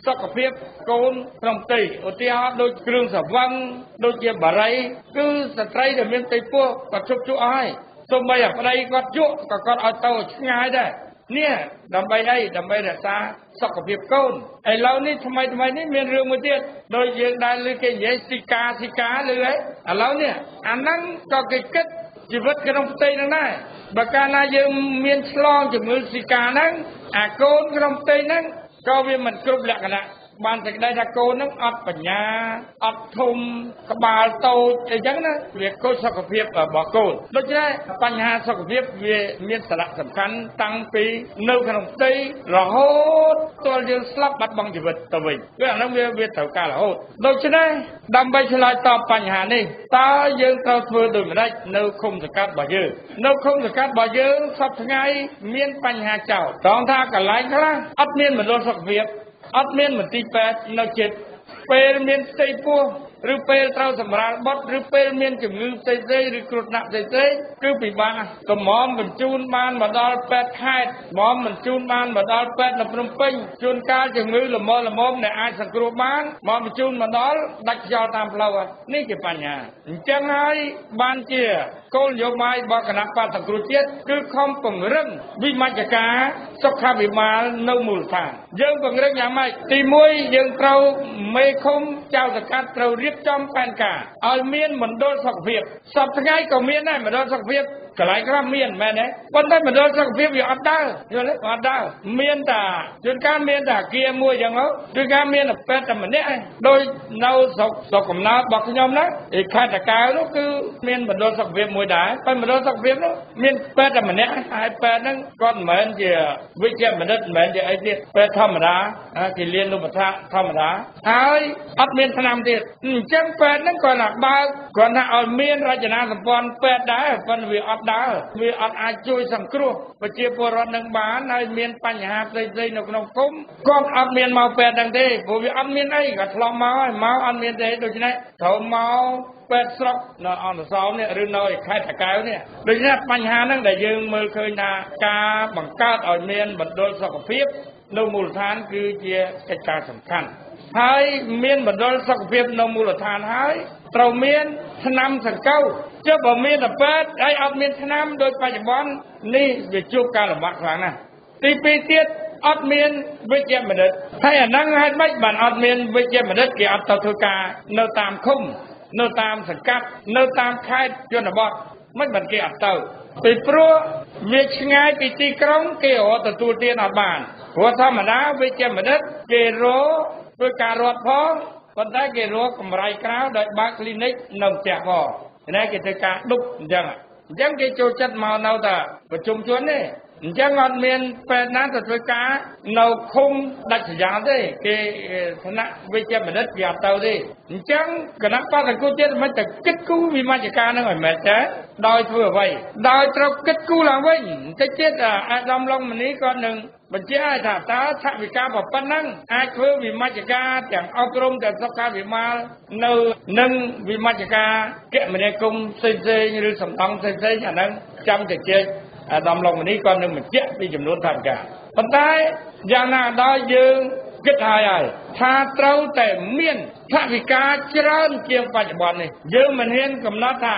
សុខភាពកូនក្នុងផ្ទៃឧទាហរណ៍ដូចគ្រឿងស្រវឹងដូចជាបារីគឺស្ត្រីដែលមានផ្ទៃពោះគាត់ជប់ជក់អស់ហើយសូម្បីតែប្តីគាត់ជក់ក៏គាត់ឲ្យទៅឆ្ងាយដែរនេះដើម្បីអីដើម្បីរក្សាសុខភាពកូនឥឡូវនេះថ្មីនេះមានរឿងមួយទៀតដោយយើងដែលលើគេនិយាយស៊ីកាលើហីឥឡូវនេះអាហ្នឹងក៏គេគិតជីវិតក្នុងផ្ទៃហ្នឹងដែរបើកាលណាយើងមានឆ្លងជំងឺស៊ីកាហ្នឹងអាកូនក្នុងផ្ទៃហ្នឹងក៏វាមិនគ្រប់លក្ខណៈបានសេចក្តីថាកូននឹងអត់បញ្ញាអត់ធំក្បាលតូចអីចឹងណាវាខូចសុខភាពរបស់កូនដូច្នេះបញ្ហាសុខភាពវាមានសារៈសំខាន់តាំងពីនៅក្នុងផ្ទៃរហូតដល់យើងស្លាប់បាត់បង់ជីវិតទៅវិញគឺអានោះវាត្រូវការរហូតដូច្នេះដើម្បីឆ្លើយតបបញ្ហានេះតើយើងត្រូវធ្វើដូចម្តេចនៅឃុំសង្កាត់របស់យើងនៅឃុំសង្កាត់របស់យើងសពថ្ងៃមានបញ្ហាចោលត្រង់ថាកន្លែងខ្លះអត់មានមណ្ឌលសុខភាពអត់មានមន្ទីរពេទ្យនៅជិតពេលមានផ្ទៃពោះឬពេលត្រូវសម្រាលបុត្រឬពេលមានជំងឺផ្សេងៗឬគ្រោះថ្នាក់ផ្សេងៗគឺពិបាកកម្របញ្ជូនបានមកដល់ពេទ្យខេត្តមកបញ្ជូនបានមកដល់ពេទ្យនៅភ្នំពេញជួនកាលជំងឺល្មមដែលអាចសង្គ្រោះបានមកបញ្ជូនមកដល់ដាច់ខ្យល់តាមផ្លូវនេះជាបញ្ហាអញ្ចឹងហើយបានជាគោលនយោបាយរបស់គណៈបក្សសង្គ្រោះជាតិគឺខំពង្រឹងវិមជ្ឈការសុខាភិបាលនៅមូលដ្ឋានយើងពង្រឹងយ៉ាងម៉េចទី1យើងត្រូវមេឃុំចៅសង្កាត់ត្រូវរៀបចំផែនការឲ្យមានមណ្ឌលសុខភាពសពថ្ងៃក៏មានដែរមណ្ឌលសុខភាពកន្លែងខ្លះមានមែនទេប៉ុន្តែមណ្ឌលសុខភាពវាអត់ដើរយល់ទេអត់ដើរមានតែជួនកាលមានតែអគារមួយចឹងទៅជួនកាលមានតែពេទ្យតែម្នាក់ឯងដោយនៅស្រុកកំណើតរបស់ខ្ញុំណាឯខេត្តតាកែវនោះគឺមានមណ្ឌលសុខភាពមួយដែរប៉ុន្តែមណ្ឌលសុខភាពនោះមានពេទ្យតែម្នាក់ហើយពេទ្យហ្នឹងគាត់មិនមែនជាវិជ្ជបណ្ឌិតមិនមែនជាអីទៀតពេទ្យធម្មតាគេរៀននុបដ្ឋាធម្មតាហើយអត់មានថ្នាំទៀតអញ្ចឹងពេទ្យហ្នឹងគាត់ថាបើគាត់ថាឲ្យមានរចនាសម្ព័ន្ធពេទ្យដែរប៉ុន្តែវាអត់ដើរវាអត់អាចជួយសង្គ្រោះប្រជាពលរដ្ឋនឹងបានហើយមានបញ្ហាផ្សេងៗនៅក្នុងភូមិគាត់អត់មានមកពេទ្យហ្នឹងទេព្រោះវាអត់មានអីគាត់ឆ្លងមកហើយមកអត់មានទេដូច្នេះត្រូវមកពេទ្យស្រុកនៅអន្តរសោមនេះឬនៅខេត្តតាកែវនេះដូច្នេះបញ្ហាហ្នឹងដែលយើងមើលឃើញថាការបង្កើតឲ្យមានមណ្ឌលសុខភាពនៅមូលដ្ឋានគឺជាកិច្ចការសំខាន់ហើយមានមណ្ឌលសុខភាពនៅមូលដ្ឋានហើយត្រូវមានថ្នាំសង្កូវចុះបើមានតែពេទ្យហើយអត់មានថ្នាំដូចបច្ចុប្បន្ននេះវាជួបការលំបាកខ្លាំងណាស់ទី2ទៀតអត់មានវិជ្ជបណ្ឌិតហើយអាហ្នឹងហេតុម៉េចបានអត់មានវិជ្ជបណ្ឌិតគេអត់ទៅធ្វើការនៅតាមឃុំនៅតាមសង្កាត់នៅតាមខេត្តជនបទមិនបានគេអត់ទៅពីព្រោះវាឆ្ងាយពីទីក្រុងគេរត់ទទួលទានអត់បានព្រោះធម្មតាវិជ្ជបណ្ឌិតគេរកធ្វើការរត់ផងប៉ុន្តែគេរកកម្រៃក្រៅដោយបើក clinic នៅផ្ទះផងនេះគេធ្វើការដុបអញ្ចឹងគេចូលចិត្តមកនៅតែប្រជុំជនទេអញ្ចឹងអត់មានពេទ្យណាទៅធ្វើការនៅឃុំដាច់ស្រយាលទេគេឋានៈវិជ្ជបណ្ឌិតគេអត់ទៅទេអញ្ចឹងគណៈបក្សសង្គ្រោះជាតិមិនតែគិតគូរវិមជ្ឈការនឹងឲ្យមែនទេដោយធ្វើអ្វីដោយត្រូវគិតគូរឡើងវិញបន្តិចទៀតអាដាមឡុងមនីក៏នឹងបញ្ជាក់ថាតើថវិកាប៉ុណ្ណឹងអាចធ្វើវិមជ្ឈការទាំងអប់រំទាំងសុខាភិបាលនៅនឹងវិមជ្ឈការគមនាគមន៍ផ្សេងៗឬសំដង់ផ្សេងៗអាហ្នឹងចាំជជែកអាដាមឡុងមនីក៏នឹងបញ្ជាក់ពីចំនួនថវិកាប៉ុន្តែយ៉ាងណាដល់យើងគិតហើយថាត្រូវតែមានថវិកាច្រើនជាងបច្ចុប្បន្ននេះយើងមិនហ៊ានកំណត់ថា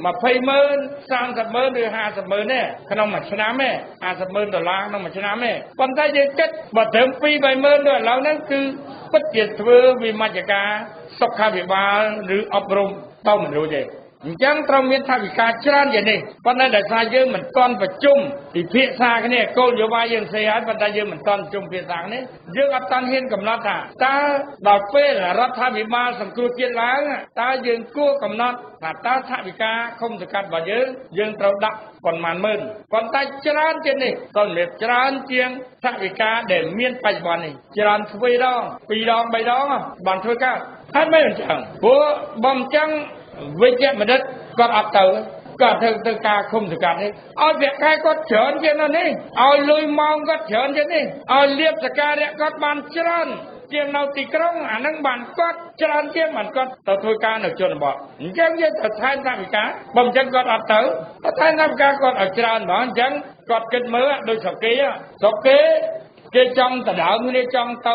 $20,000 $30,000 ឬ$50,000ទេក្នុងមួយឆ្នាំទេ$50,000ក្នុងមួយឆ្នាំទេប៉ុន្តែយើងគិតបើត្រឹម$2-3,000ដល់ឥឡូវហ្នឹងគឺពិតជាធ្វើវិមជ្ឈការសុខាភិបាលឬអប់រំទៅមិនរួចទេអញ្ចឹងត្រូវមានថវិកាច្រើនយ៉ាងនេះប៉ុន្តែដោយសារយើងមិនទាន់ប្រជុំពិភាក្សាគ្នាគោលនយោបាយយើងផ្សេងហើយប៉ុន្តែយើងមិនទាន់ប្រជុំពិភាក្សាគ្នាយើងអត់ទាន់ហ៊ានកំណត់ថាតើដល់ពេលរដ្ឋាភិបាលសង្គ្រោះជាតិឡើងតើយើងគួរកំណត់ថាតើថវិកាឃុំសង្កាត់របស់យើងត្រូវដាក់ប៉ុន្មានម៉ឺនប៉ុន្តែច្រើនជាងនេះต้องមានច្រើនជាងថវិកាដែលមានបច្ចុប្បន្ននេះច្រើនទ្វេដង2ដង3ដងបានធ្វើការហើយមិនអញ្ចឹងព្រោះបំអញ្ចឹងវិជ្ជបណ្ឌិតគាត់អត់ទៅគាត់ធ្វើការឃុំសង្កាត់នេះឲ្យវគ្គខែគាត់ច្រើនជាងនោះនេះឲ្យលុយម៉ោងគាត់ច្រើនជាងនេះឲ្យលៀបសក្ការៈគាត់បានច្រើនជាងនៅទីក្រុងអានឹងបានគាត់ច្រើនជាងបានគាត់ទៅធ្វើការនៅជនបទអញ្ចឹងយើងត្រូវថែមថវិកាបើមិនចឹងគាត់អត់ទៅថែមថវិកាគាត់ឲ្យច្រើនហ្មងអញ្ចឹងគាត់គិតមើលដូចស្រុកគេគេចង់ដណ្ដើមគ្នាចង់ទៅ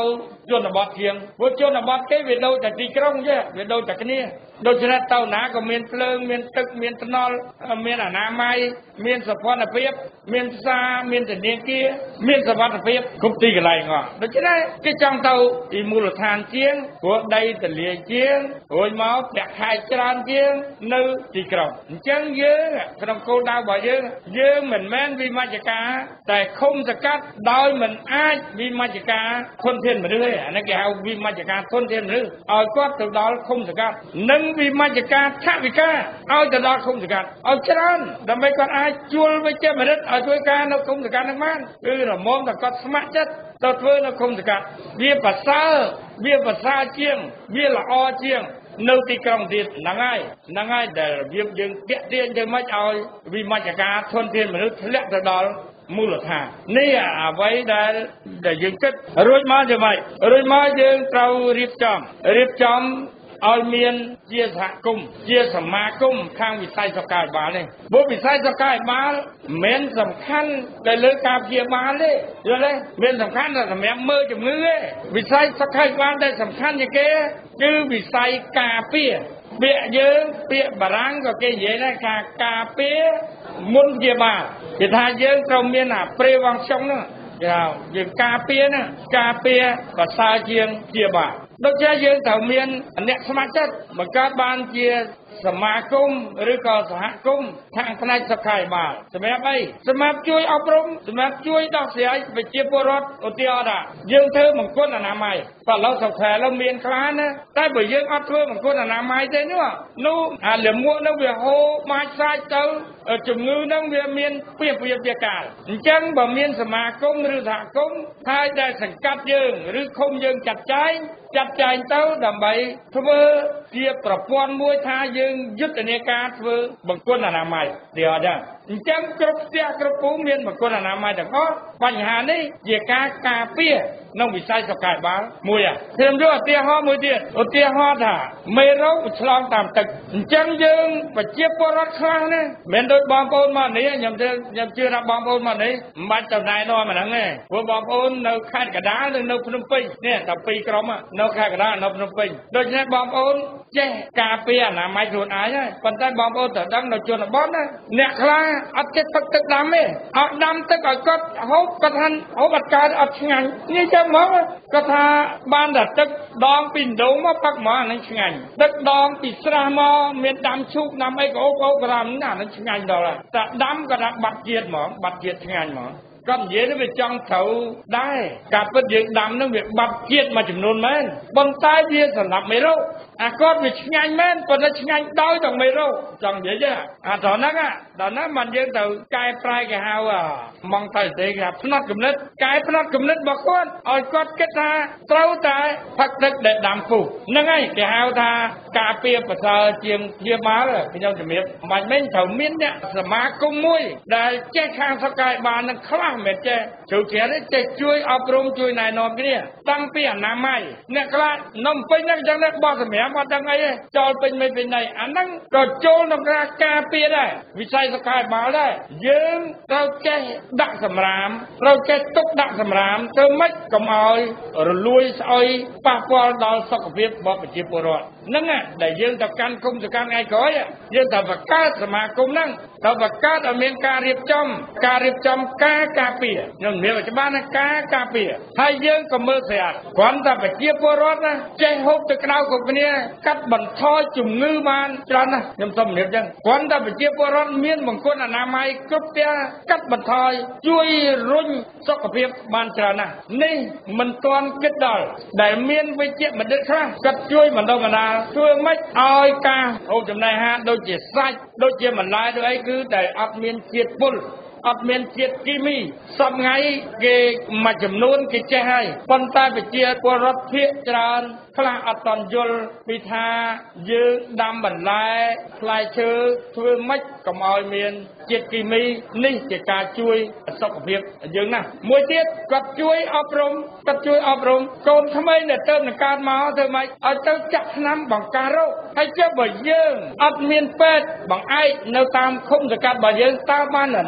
ជនបទជាងព្រោះជនបទគេវាដូចតែទីក្រុងទេវាដូចតែគ្នាដូច្នេះទៅណាក៏មានភ្លើងមានទឹកមានថ្នល់មានអនាម័យមានសុខភាពមានផ្សារមានធនាគារមានសុវត្ថិភាពគ្រប់ទីកន្លែងអស់ដូច្នេះគេចង់ទៅពីមូលដ្ឋានជាងព្រោះដីទលាជាងរួចមកប្រាក់ខែច្រើនជាងនៅទីក្រុងអញ្ចឹងយើងក្នុងគោលដៅរបស់យើងមិនមែនវិមជ្ឈការតែឃុំសកាត់ដោយមិនអាចវិមជ្ឈការធនធានមនុស្សទេអានេះគេហៅវិមជ្ឈការធនធានមនុស្សឲ្យគាត់ទៅដល់ឃុំសកាត់និងវិមជ្ឈការថវិកាឲ្យទៅដល់ឃុំសកាត់ឲ្យច្រើនដើម្បីគាត់អាចជួលវិជ្ជាមរិតឲ្យធ្វើការនៅឃុំសកាត់នឹងបានគឺរមងតែគាត់ស្ម័គ្រចិត្តទៅធ្វើនៅឃុំសកាត់វាប្រសើរជាងវាល្អជាងនៅទីក្រុងទៀតហ្នឹងហើយដែលរបៀបយើងតាក់ទាញទៅមិនឲ្យវិមជ្ឈការធនធានមនុស្សធ្លាក់ទៅដល់មូលដ្ឋាននេះអ្វីដែលយើងគិតរួចមកយ៉ាងម៉េចរួចមកយើងត្រូវរៀបចំឲ្យមានជាសហគមន៍ជាសមាគមខាងវិស័យសុខាភិបាលនេះព្រោះវិស័យសុខាភិបាលមិនសំខាន់តែលើការព្យាបាលទេយល់ទេមានសំខាន់តែសម្រាប់មើលជំងឺទេវិស័យសុខាភិបាលដែលសំខាន់ជាងគេគឺវិស័យការពារពាក្យយើងពាក្យបារាំងក៏គេនិយាយដែរការពារមុនព្យាបាលគេថាយើងត្រូវមានអាpreventionហ្នឹងយើងការពារប្រសើរជាងព្យាបាលដូចជាយើងត្រូវមានអ្នកស្ម័គ្រចិត្តបង្កើតបានជាសមាគមឬក៏សហគមន៍ខាងផ្នែកសុខាភិបាលសម្រាប់អីសម្រាប់ជួយអប់រំសម្រាប់ជួយដោះស្រាយប្រជាពលរដ្ឋឧទាហរណ៍ថាយើងធ្វើមង្គលអនាម័យបើឥឡូវសុខាឥឡូវមានខ្លាណាតែបើយើងអត់ធ្វើមង្គលអនាម័យទេនោះអាលមួកនោះវាហូរបាច់សាច់ទៅជំងឺនឹងវាមានពីកាលអញ្ចឹងបើមានសមាគមឬសហគមន៍ហើយដែលសង្កាត់យើងឬឃុំយើងចាត់ចែងទៅដើម្បីធ្វើជាប្រព័ន្ធមួយថាយើងយុទ្ធនាការធ្វើបង្គន់អនាម័យទីអត់ទេអញ្ចឹងគ្រប់ផ្ទះគ្រប់ភូមិមានបង្គន់អនាម័យទាំងអស់បញ្ហានេះជាការការពារក្នុងវិស័យសុខាភិបាលមួយខ្ញុំយកឧទាហរណ៍មួយទៀតឧទាហរណ៍ថាមេរោគឆ្លងតាមទឹកអញ្ចឹងយើងប្រជាពលរដ្ឋខ្លះណាមិនដូចបងប្អូនមកនេះខ្ញុំជឿថាបងប្អូនមកនេះមិនបាច់ទៅណែនាំអាហ្នឹងទេព្រោះបងប្អូននៅខេត្តកណ្ដាលនិងនៅភ្នំពេញនេះតែពីរក្រុមនៅខេត្តកណ្ដាលនៅភ្នំពេញដូច្នេះបងប្អូនចេះការពារអនាម័យខ្លួនឯងហើយប៉ុន្តែបងប្អូនត្រូវដឹងនៅជនបទណាអ្នកខ្លះអត់ចេះទឹកដាំទេអត់ដាំទឹកឲ្យគាត់ហូបគាត់ថាហូបអត់កើតអត់ឆ្ងាញ់នេះចឹងមកគាត់ថាបានតែទឹកដងពីដងមកប៉ាក់មកអានឹងឆ្ងាញ់ទឹកដងពីស្រះមកមានដាំឈូកដាំអីក៏អូក្រាមអានឹងឆ្ងាញ់ដល់ហើយតែដាំក៏ដាក់បាត់ជាតិហ្មងបាត់ជាតិឆ្ងាញ់ហ្មងគាត់និយាយនេះវាចង់ត្រូវដែរការពិតយើងដាំនឹងវាបាត់ជាតិមួយចំនួនមែនប៉ុន្តែវាសម្រាប់មេរោគអាគាត់វាឆ្ងាញ់មែនប៉ុន្តែឆ្ងាញ់ដោយទាំងមេរោគចង់និយាយទេដល់ហ្នឹងមិនយើងទៅកែប្រែគេហៅម៉ងទៅទេគេផ្នត់គំនិតកែផ្នត់គំនិតរបស់គាត់ឲ្យគាត់គិតថាត្រូវតែផឹកទឹកដែលដាំពុះហ្នឹងហើយគេហៅថាការពារប្រសើរជាងព្យាបាលខ្ញុំជំរាបមិនមែនត្រូវមានអ្នកសមាគមមួយដែលចេះខាងសុខាភិបាលនឹងខ្លះមិនចេះចូលជ្រាបចេះជួយអប់រំជួយណែនាំគ្នាតាំងពីអនាម័យអ្នកខ្លះនំពេញហ្នឹងចឹងបោះសម្រាប់អត់ដឹងអីទេចូលពេញមិនពេញណៃអាហ្នឹងក៏ចូលក្នុងការពារដែរវិស័យសុខាភិបាលដែរយើងត្រូវចេះដាក់សម្រាមត្រូវចេះទុកដាក់សម្រាមទៅមិនកុំឲ្យរលួយស្អុយប៉ះពាល់ដល់សុខភាពរបស់ប្រជាពលរដ្ឋហ្នឹងដែលយើងទៅកាន់គុំទៅកាន់ថ្ងៃក្រោយយើងត្រូវបង្កើតសមាគមហ្នឹងត្រូវបង្កើតឲ្យមានការរៀបចំការពារខ្ញុំនិយាយច្បាស់ណាការពារហើយយើងក៏មើលស្រាប់គ្រាន់តែប្រជាពលរដ្ឋណាចេះហូបទឹកក្តៅគ្រប់គ្នាកាត់បន្ថយជំងឺបានច្រើនណាស់ខ្ញុំសូមនិយាយចឹងគ្រាន់តែប្រជាពលរដ្ឋមានបង្គន់អនាម័យគ្រប់ផ្ទះកាត់បន្ថយជួយរុញសុខភាពបានច្រើនណាស់នេះមិនទាន់គិតដល់ដែលមានវិជ្ជាបណ្ឌិតខ្លះគាត់ជួយបណ្ដុះបណ្ដាលធ្វើម៉េចឲ្យការអូចំណេះហាដូចជាសាច់ដូចជាបន្លែដូចអីគឺតែអត់មានជាតិពុលអត់មានជាតិគីមីសពថ្ងៃគេមួយចំនួនគេចេះហើយប៉ុន្តែប្រជាពលរដ្ឋភាគច្រើនខ្លះអត់តន់យល់ពីថាយើងដាំបន្លែផ្លែឈើធ្វើម៉េចកុំឲ្យមានជាតិគីមីនេះជាការជួយសុខភាពយើងណាស់មួយទៀតគាត់ជួយអប់រំកូនក្មេងដែលទៅនឹងកើតមកធ្វើម៉េចឲ្យទៅចាក់ថ្នាំបង្ការរោគហើយចុះបើយើងអត់មានពេទ្យបង្អែកនៅតាមឃុំសង្កាត់របស់យើងតើបានណា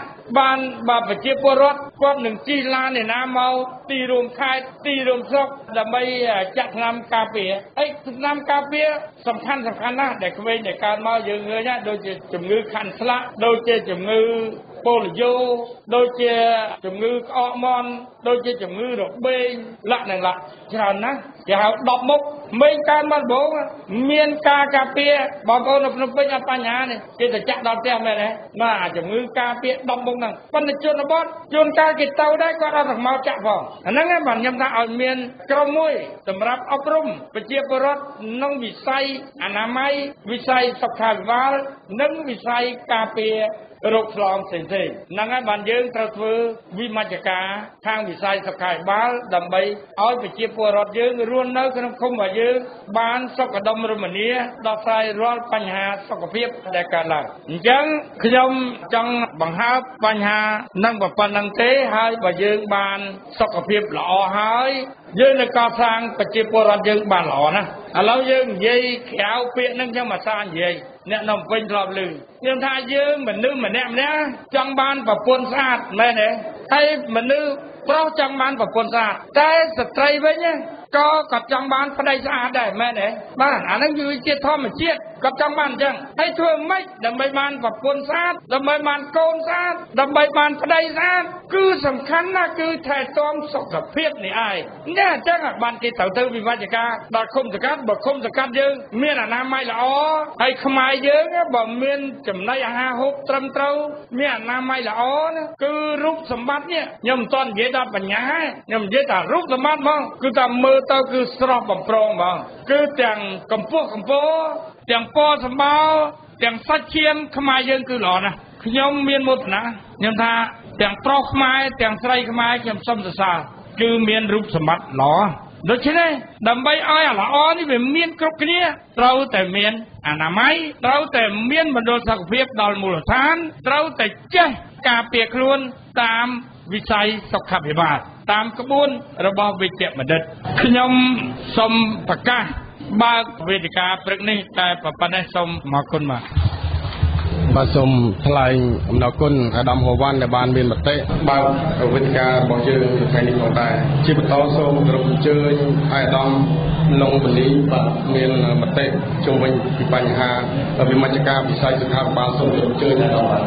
បានបើប្រជាពលរដ្ឋគាត់នឹងជិះឡានឯណាមកទីរួមខេត្តទីរួមស្រុកដើម្បីចាក់ថ្នាំការពារហើយថ្នាំការពារសំខាន់ណាស់ដែលក្មេងដែលកើតមកយើងឃើញដូចជាជំងឺខាន់ស្លាក់ដូចជាជំងឺប៉ូលីយ៉ូដូចជាជំងឺក្អកមាន់ដូចជាជំងឺរបេងលក្ខណៈច្រើនណាស់គេហៅ10មុខមេកើតមកដំបូងមានការការពារបងប្អូននៅភ្នំពេញអត់បញ្ហាទេគេទៅចាក់ដល់ផ្ទះមែនទេបាទជំងឺការពារ10មុខហ្នឹងប៉ុន្តែជនបទជួនកាលគេទៅដែរគាត់អត់មកចាក់ផងអាហ្នឹងបាទខ្ញុំថាឲ្យមានក្រុមមួយសម្រាប់អប់រំប្រជាពលរដ្ឋក្នុងវិស័យអនាម័យវិស័យសុខាភិបាលនិងវិស័យការពាររោគឆ្លងផ្សេងៗហ្នឹងហើយបានយើងត្រូវធ្វើវិមជ្ឈការខាងវិស័យសុខាភិបាលដើម្បីឲ្យប្រជាពលរដ្ឋយើងរស់នៅក្នុងឃុំរបស់យើងបានសុខដុមរមនាដោះស្រាយរាល់បញ្ហាសុខភាពដែលកើតឡើងអញ្ចឹងខ្ញុំចង់បង្ហើបបញ្ហានឹងប៉ុណ្្នឹងទេហើយបើយើងបានសុខភាពល្អហើយយើងនឹងកសាងប្រជាពលរដ្ឋយើងបានល្អណាស់ឥឡូវយើងនិយាយក្រៅពាក្យហ្នឹងខ្ញុំមកសានិយាយអ្នកនំពេញធ្លាប់ឮខ្ញុំថាយើងមនុស្សម្នាក់ចង់បានប្រពន្ធស្អាតមែនទេហើយមនុស្សប្រុសចង់បានប្រពន្ធស្អាតតែស្ត្រីវិញក៏គាត់ចង់បានប្តីស្អាតដែរមែនទេបាទអាហ្នឹងគឺជាធម្មជាតិគាត់ចង់បានអញ្ចឹងហើយធ្វើម៉េចដើម្បីបានប្រពន្ធស្អាតដើម្បីបានកូនស្អាតដើម្បីបានប្តីស្អាតគឺសំខាន់ណាស់គឺថែទាំសុខភាពនេះឯងនេះអញ្ចឹងបានគេត្រូវទៅវិវត្តការដល់ឃុំសង្កាត់បើឃុំសង្កាត់យើងមានអនាម័យល្អហើយខ្មែរយើងបើមានចំណីអាហារហូបត្រឹមត្រូវមានអនាម័យល្អណាគឺរូបសម្បត្តិនេះខ្ញុំមិនទាន់និយាយដល់បញ្ញាខ្ញុំនិយាយតែរូបសម្បត្តិហ្មងគឺថាមើលទៅគឺស្រស់បំព្រងហ្មងគឺទាំងកម្ពស់កម្ពស់ទាំងពណ៌សម្បោទាំងសាច់ឈាមខ្មែរយើងគឺល្អណាស់ខ្ញុំមានមោទនៈខ្ញុំថាទាំងប្រុសខ្មែរទាំងស្រីខ្មែរខ្ញុំសូមសរសើរគឺមានរូបសម្បត្តិល្អដូច្នេះដើម្បីឲ្យល្អនេះវាមានគ្រប់គ្នាត្រូវតែមានអនាម័យត្រូវតែមានមណ្ឌលសុខភាពដល់មូលដ្ឋានត្រូវតែចេះការពារខ្លួនតាមវិស័យសុខាភិបាលតាមក្បួនរបស់វេជ្ជបណ្ឌិតខ្ញុំសូមប្រកាសបើកវេទិកាព្រឹកនេះតែប៉ុណ្ណេះសូមអរគុណបាទសូមថ្លែងអំណរគុណអាដាមហូវ៉ាន់ដែលបានមានមតិបើកវេទិការបស់យើងថ្ងៃនេះផងដែរជាបន្តសូមគោរពអញ្ជើញអាដាមឡុងបលីបាទមានមតិជុំវិញពីបញ្ហាវិមជ្ឈការវិស័យសុខាភិបាលសូមគោរពអញ្ជើញអាដាមបាទ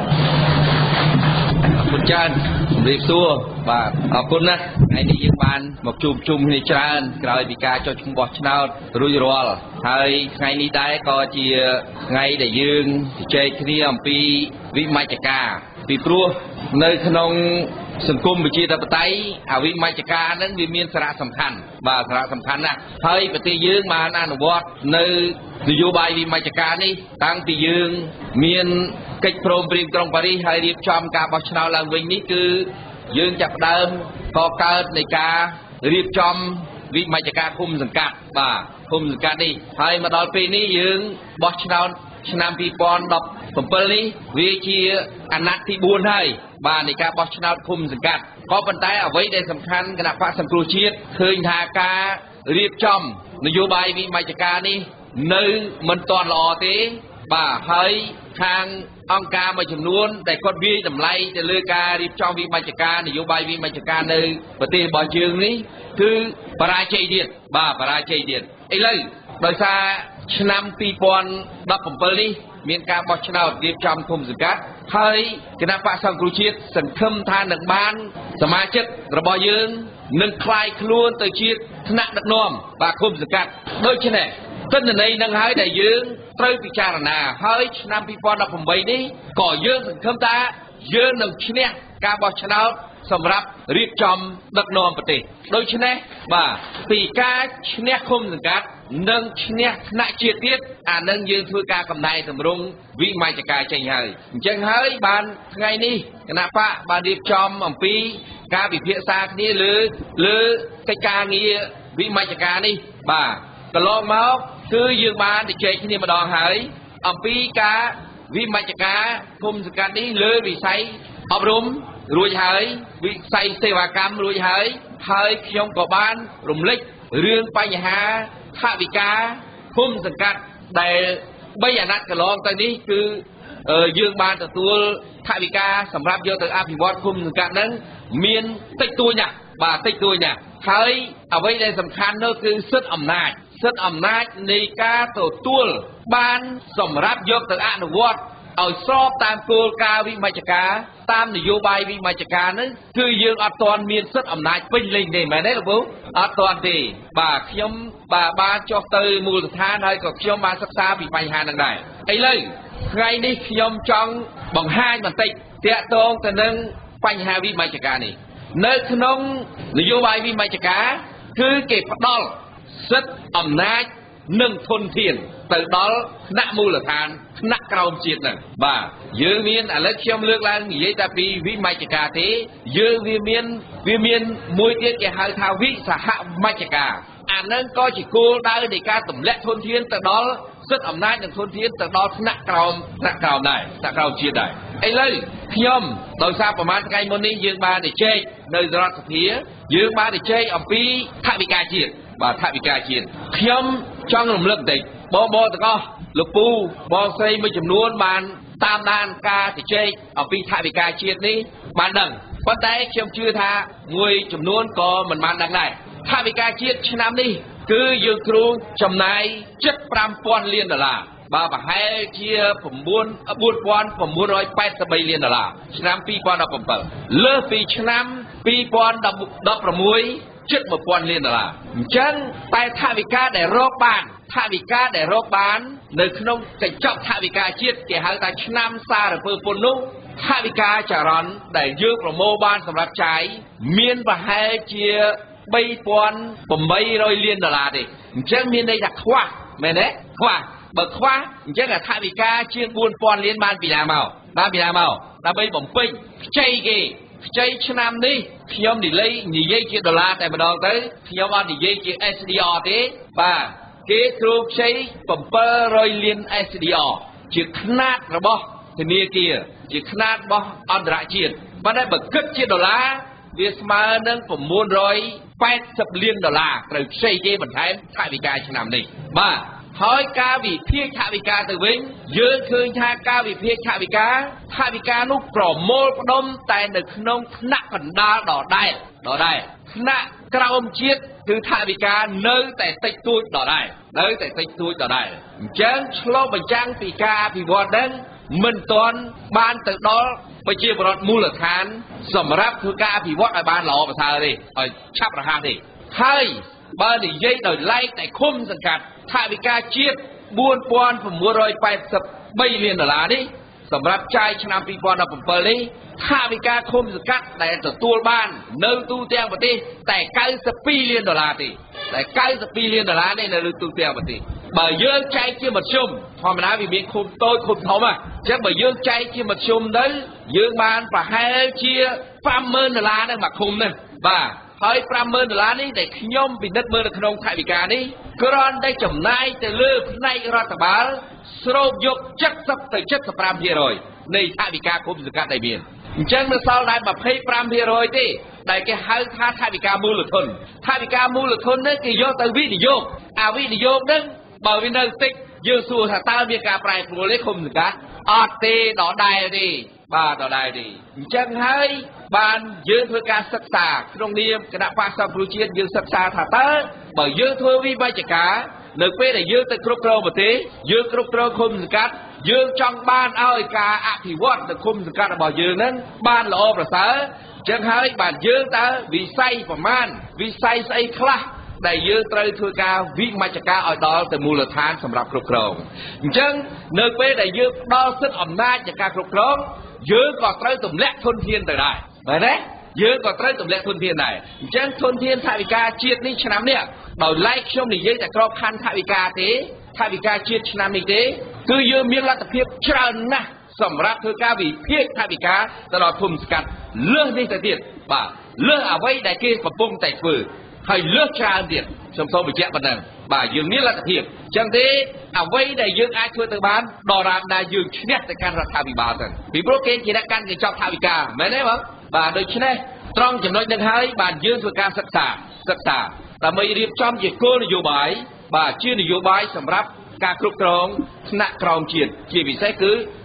คุณចានជំរាបសួរបាទអរគុណណាស់ថ្ងៃនេះយើងបានមកជួបជុំគ្នាច្រើនក្រោយពីការចុះឈ្មោះបោះឆ្នោតរួចរាល់ហើយថ្ងៃនេះដែរក៏ជាថ្ងៃដែលយើងជជែកគ្នាអំពីវិមជ្ឈការពីព្រោះនៅក្នុងសង្គមប្រជាធិបតេយ្យអវិមជ្ឈការហ្នឹងវាមានសារៈសំខាន់បាទសារៈសំខាន់ណាស់ហើយប្រទេសយើងបានអនុវត្តនៅនយោបាយវិមជ្ឈការនេះតាំងពីយើងមានកិច្ចព្រមព្រៀងក្រុងប៉ារីសហើយរៀបចំការបោះឆ្នោតឡើងវិញនេះគឺយើងចាប់ផ្ដើមក៏កើតនៃការរៀបចំវិមជ្ឈការឃុំសង្កាត់បាទឃុំសង្កាត់នេះហើយមកដល់ពេលនេះយើងបោះឆ្នោតឆ្នាំ2017នេះវាជាអាណត្តិទី4ហើយបាទនៃការបោះឆ្នោតឃុំសង្កាត់ក៏ប៉ុន្តែអ្វីដែលសំខាន់គណៈបក្សសង្គ្រោះជាតិឃើញថាការរៀបចំនយោបាយវិមជ្ឈការនេះនៅមិនទាន់ល្អទេបាទហើយខាងអង្គការមួយចំនួនដែលគាត់វាយតម្លៃទៅលើការរៀបចំវិមជ្ឈការនយោបាយវិមជ្ឈការនៅប្រទេសរបស់យើងនេះគឺបរាជ័យទៀតបាទបរាជ័យទៀតឥឡូវដោយសារឆ្នាំ2017នេះមានការបោះឆ្នោតរៀបចំឃុំសង្កាត់ហើយគណៈបក្សសង្គ្រោះជាតិសង្ឃឹមថានឹងបានសមាជិករបស់យើងនឹងคล้ายខ្លួនទៅជាថ្នាក់ដឹកនាំបាទឃុំសង្កាត់ដូច្នេះទិន្នន័យនឹងហើយដែលយើងត្រូវពិចារណាហើយឆ្នាំ2018នេះក៏យើងសង្ឃឹមថាយើងនឹងឈ្នះការបោះឆ្នោតសម្រាប់រៀបចំដឹកនាំប្រទេសដូច្នេះបាទពីការឈ្នះឃុំសង្កាត់និងឈ្នះថ្នាក់ជាតិទៀតអានឹងយើងធ្វើការកំណែតម្រង់វិមជ្ឈការចេញហើយអញ្ចឹងហើយបានថ្ងៃនេះគណៈបកបានរៀបចំអំពីការពិភាក្សាគ្នាលើកិច្ចការងារវិមជ្ឈការនេះបាទកន្លងមកគឺយើងបានជជែកគ្នាម្ដងហើយអំពីការវិមជ្ឈការឃុំសង្កាត់នេះលើវិស័យអប់រំរួចហើយវិស័យសេវាកម្មរួចហើយខ្ញុំក៏បានរំលេចរឿងបញ្ហាថវិកាឃុំសង្កាត់ដែល3អាណត្តិកន្លងទៅនេះគឺយើងបានទទួលថវិកាសម្រាប់យកទៅអភិវឌ្ឍឃុំសង្កាត់ហ្នឹងមានតិចតួចណាស់បាទតិចតួចណាស់ហើយអ្វីដែលសំខាន់នោះគឺសិទ្ធិអំណាចនៃការទទួលបានសម្រាប់យកទៅអនុវត្តឲ្យស្របតាមគោលការណ៍វិមជ្ឈការតាមនយោបាយវិមជ្ឈការហ្នឹងគឺយើងអត់ទាន់មានសិទ្ធិអំណាចពេញលេញទេមែនទេលោកពូអត់ទាន់ទេបាទខ្ញុំបានចុះទៅមូលដ្ឋានហើយក៏ខ្ញុំបានសិក្សាពីបញ្ហាហ្នឹងដែរឥឡូវថ្ងៃនេះខ្ញុំចង់បង្ហាញបន្តិចទាក់ទងទៅនឹងបញ្ហាវិមជ្ឈការនេះនៅក្នុងនយោបាយវិមជ្ឈការគឺគេផ្ដល់សិទ្ធិអំណាចនិងធនធានទៅដល់ថ្នាក់មូលដ្ឋានថ្នាក់ក្រោមជាតិហ្នឹងបាទយើងមានឥឡូវខ្ញុំលើកឡើងនិយាយតែពីវិមជ្ឈការទេយើងវាមានមួយទៀតគេហៅថាវិសហមជ្ឈការអាហ្នឹងក៏ជាគោលដៅនៃការទម្លាក់ធនធានទៅដល់សិទ្ធិអំណាចនិងធនធានទៅដល់ថ្នាក់ក្រោមដែរថ្នាក់ក្រោមជាតិដែរឥឡូវខ្ញុំដោយសារប្រហែលថ្ងៃមុននេះយើងបានទៅជែកនៅរដ្ឋសភាយើងបានទៅជែកអំពីថវិកាជាតិបាទថវិកាជាតិខ្ញុំចង់រំលឹកបន្តិចបងទាំងអស់លោកពូបងស្រីមួយចំនួនបានតាមដានការជជែកអំពីថវិកាជាតិនេះបានដឹងប៉ុន្តែខ្ញុំជឿថាមួយចំនួនក៏មិនបានដឹងដែរថវិកាជាតិឆ្នាំនេះគឺយើងគ្រូចំណាយ$75,000 លានបាទប្រហែលជា$4,983 លានឆ្នាំ2017លើសពីឆ្នាំ2016ជិត$1,000 លានអញ្ចឹងតែថវិកាដែលរកបាននៅក្នុងកញ្ចប់ថវិកាជាតិគេហៅថាឆ្នាំសារពើពន្ធនោះថវិកាចរន្តដែលយើងប្រមូលបានសម្រាប់ចាយមានប្រហែលជា$3,800 លានទេអញ្ចឹងមានន័យថាខ្វះមែនទេខ្វះបើខ្វះអញ្ចឹងថវិកាជាង$4,000 លានបានពីណាមកដើម្បីបំពេញខ្ចីគេខ្ចីឆ្នាំនេះខ្ញុំនិយាយជាដុល្លារតែម្ដងទៅខ្ញុំអត់និយាយជា SDR ទេបាទគេគ្រូខ្ចី$700 លាន SDR ជាខ្នាតរបស់ធនាគារជាខ្នាតរបស់អន្តរជាតិប៉ុន្តែបើគិតជាដុល្លារវាស្មើនឹង$980 លានត្រូវខ្ចីគេបន្ថែមថវិកាឆ្នាំនេះបាទហើយការវិភាគថវិកាទៅវិញយើងឃើញថាការវិភាគថវិកានោះប្រមូលផ្ដុំតែនៅក្នុងថ្នាក់កណ្ដាលដដែលថ្នាក់ក្រោមជាតិគឺថវិកានៅតែតិចតួចដដែលអញ្ចឹងឆ្លុះបញ្ចាំងពីការអភិវឌ្ឍហ្នឹងមិនទាន់បានទៅដល់ប្រជាពលរដ្ឋមូលដ្ឋានសម្រាប់ធ្វើការអភិវឌ្ឍឲ្យបានល្អប្រសើរទេឲ្យឆាប់រហ័សទេហើយបើនិយាយដោយឡែកតែឃុំសង្កាត់ថវិកាជាតិ$4,983 លាននេះសម្រាប់ចាយឆ្នាំ2017នេះថវិកាឃុំសង្កាត់ដែលទទួលបាននៅទូទាំងប្រទេសតែ$92 លានទេតែ$92 លាននេះនៅទូទាំងប្រទេសបើយើងចែកជាមធ្យមធម្មតាវាមានឃុំតូចឃុំធំអញ្ចឹងបើយើងចែកជាមធ្យមទៅយើងបានប្រហែលជា$50,000ហ្នឹងមួយឃុំហ្នឹងបាទហើយ$50,000នេះដែលខ្ញុំពិនិត្យមើលនៅក្នុងថវិកានេះគ្រាន់តែចំណាយទៅលើផ្នែករដ្ឋបាលស្រូបយក70ទៅ75% នៃថវិកាឃុំសង្កាត់ដែលមានអញ្ចឹងនៅសល់តែ25%ទេដែលគេហៅថាថវិកាមូលធននេះគេយកទៅវិនិយោគវិនិយោគហ្នឹងបើវានៅតិចយើងសួរថាតើមានការប្រែប្រួលទេឃុំសង្កាត់អត់ទេដដែលទេអញ្ចឹងហើយបានយើងធ្វើការសិក្សាក្នុងនាមគណៈបក្សសង្គ្រោះជាតិយើងសិក្សាថាតើបើយើងធ្វើវិមជ្ឈការនៅពេលដែលយើងទៅគ្រប់គ្រងប្រទេសយើងគ្រប់គ្រងឃុំសង្កាត់យើងចង់បានឲ្យការអភិវឌ្ឍនៅឃុំសង្កាត់របស់យើងហ្នឹងបានល្អប្រសើរអញ្ចឹងហើយបានយើងតើវិស័យប្រមាណវិស័យស្អីខ្លះដែលយើងត្រូវធ្វើការវិមជ្ឈការឲ្យដល់ទៅមូលដ្ឋានសម្រាប់គ្រប់គ្រងអញ្ចឹងនៅពេលដែលយើងផ្ដល់សិទ្ធិអំណាចในការគ្រប់គ្រងយើងក៏ត្រូវទម្លាក់ធនធានទៅដែរមែនទេយើងក៏ត្រូវទម្លាក់ធនធានដែរអញ្ចឹងធនធានថវិកាជាតិនេះឆ្នាំនេះដោយឡែកខ្ញុំនិយាយតែក្របខ័ណ្ឌថវិកាទេថវិកាជាតិឆ្នាំនេះទេគឺយើងមានលទ្ធភាពច្រើនណាស់សម្រាប់ធ្វើការវិភាគថវិកាទៅដល់ភូមិសង្កាត់លើសនេះទៅទៀតបាទលើសអ្វីដែលគេកំពុងតែធ្វើហើយលើសច្រើនទៀតខ្ញុំសូមបញ្ជាក់ប៉ុណ្ណឹងបាទយើងមានលទ្ធភាពអញ្ចឹងទេអ្វីដែលយើងអាចធ្វើទៅបានដរាបណាយើងឈ្នះទៅកាន់រដ្ឋាភិបាលទៅពីព្រោះគេជាអ្នកកាន់កញ្ចប់ថវិកាមែនទេបងបាទដូច្នេះត្រង់ចំណុចនេះហើយបានយើងធ្វើការសិក្សាដើម្បីរៀបចំជាគោលនយោបាយបាទជានយោបាយសម្រាប់ការគ្រប់គ្រងថ្នាក់ក្រោមជាតិជាពិសេសគឺ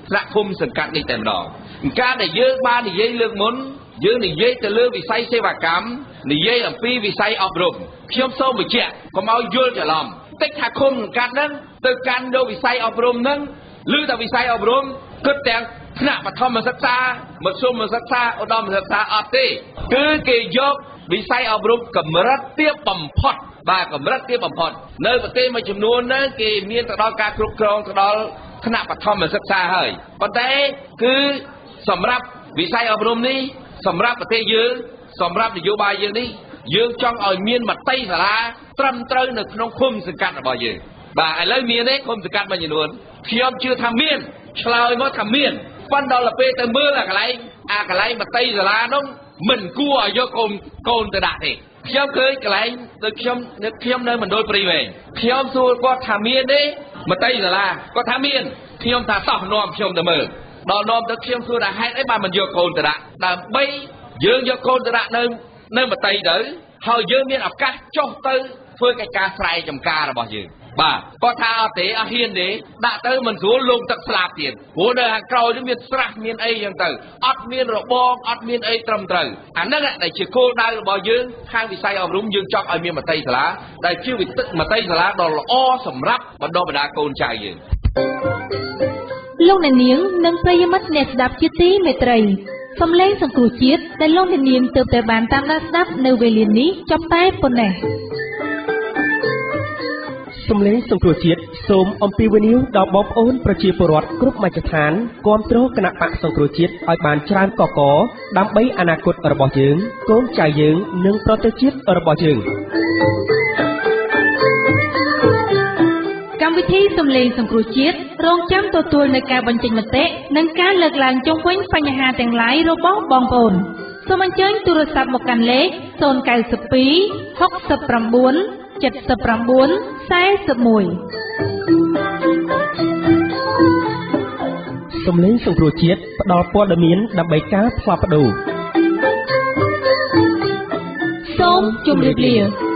ថ្នាក់ឃុំសង្កាត់នេះតែម្ដងការដែលយើងបាននិយាយលើកមុនយើងនិយាយទៅលើវិស័យសេវាកម្មនិយាយអំពីវិស័យអប់រំខ្ញុំសូមបញ្ជាក់កុំឲ្យយល់ច្រឡំតិចថាឃុំសង្កាត់ហ្នឹងទៅកាន់យកវិស័យអប់រំហ្នឹងឬតែវិស័យអប់រំគិតទាំងថ្នាក់បឋមសិក្សាមធ្យមសិក្សាឧត្តមសិក្សាអត់ទេគឺគេយកវិស័យអប់រំកម្រិតទាបបំផុតបាទកម្រិតទាបបំផុតនៅប្រទេសមួយចំនួនហ្នឹងគេមានទៅដល់ការគ្រប់គ្រងទៅដល់ថ្នាក់បឋមសិក្សាហើយប៉ុន្តែគឺសម្រាប់វិស័យអប់រំនេះសម្រាប់ប្រទេសយើងសម្រាប់នយោបាយយើងនេះយើងចង់ឲ្យមានមតិសាលាត្រឹមត្រូវនៅក្នុងឃុំសង្កាត់របស់យើងបាទឥឡូវមានទេឃុំសង្កាត់មួយចំនួនខ្ញុំជឿថាមានឆ្លើយមកថាមានប៉ុន្តែដល់ពេលទៅមើលអាកន្លែងមតិសាលានោះមិនគួរឲ្យយកកូនទៅដាក់ទេខ្ញុំឃើញកន្លែងដូចខ្ញុំនៅមណ្ឌលព្រៃវែងខ្ញុំសួរគាត់ថាមានទេមតិសាលាគាត់ថាមានខ្ញុំថាតោះនាំខ្ញុំទៅមើលដល់នាំទៅខ្ញុំសួរថាហេតុអីបានមិនយកកូនទៅដាក់ដើម្បីយើងយកកូនទៅដាក់នៅមតិទៅហើយយើងមានឱកាសចុះទៅធ្វើកិច្ចការស្រែចម្ការរបស់យើងបាទគាត់ថាអត់ទេអត់ហ៊ានទេដាក់ទៅមិនស្រួលលងទឹកស្លាប់ទៀតព្រោះនៅខាងក្រោយនេះមានស្រះមានអីចឹងទៅអត់មានរបងអត់មានអីត្រឹមត្រូវអាហ្នឹងដែលជាគោលដៅរបស់យើងខាងវិស័យអប់រំយើងចង់ឲ្យមានមតិសាលាដែលជាមតិសាលាដ៏ល្អសម្រាប់បណ្ដុះបណ្ដាលកូនចៅយើងលោកអ្នកនាងនិងប្រិយមិត្តអ្នកស្ដាប់ជាទីមេត្រីសំឡេងសង្គ្រោះជាតិដែលលោកអ្នកនាងទើបតែបានតាមដានស្ដាប់នៅវេលានេះចាប់តែប៉ុណ្ណេះសំឡេងសង្គ្រោះជាតិសូមអំពាវនាវដល់បងប្អូនប្រជាពលរដ្ឋគ្រប់មជ្ឈដ្ឋានគាំទ្រគណៈបកសង្គ្រោះជាតិឲ្យបានច្រើនកកដើម្បីអនាគតរបស់យើងកូនចៅយើងនិងប្រទេសជាតិរបស់យើងកម្មវិធីសំឡេងសង្គ្រោះជាតិរងចាំទទួលនៅការបញ្ចេញមតិនិងការលើកឡើងជុំវិញបញ្ហាទាំងឡាយរបស់បងប្អូនសូមអញ្ជើញទូរស័ព្ទមកកាន់លេខ092 69 79 41 សំឡេងសង្គ្រោះជាតិផ្ដល់ព័ត៌មានដើម្បីការផ្លាស់ប្ដូរសូមជម្រាបលា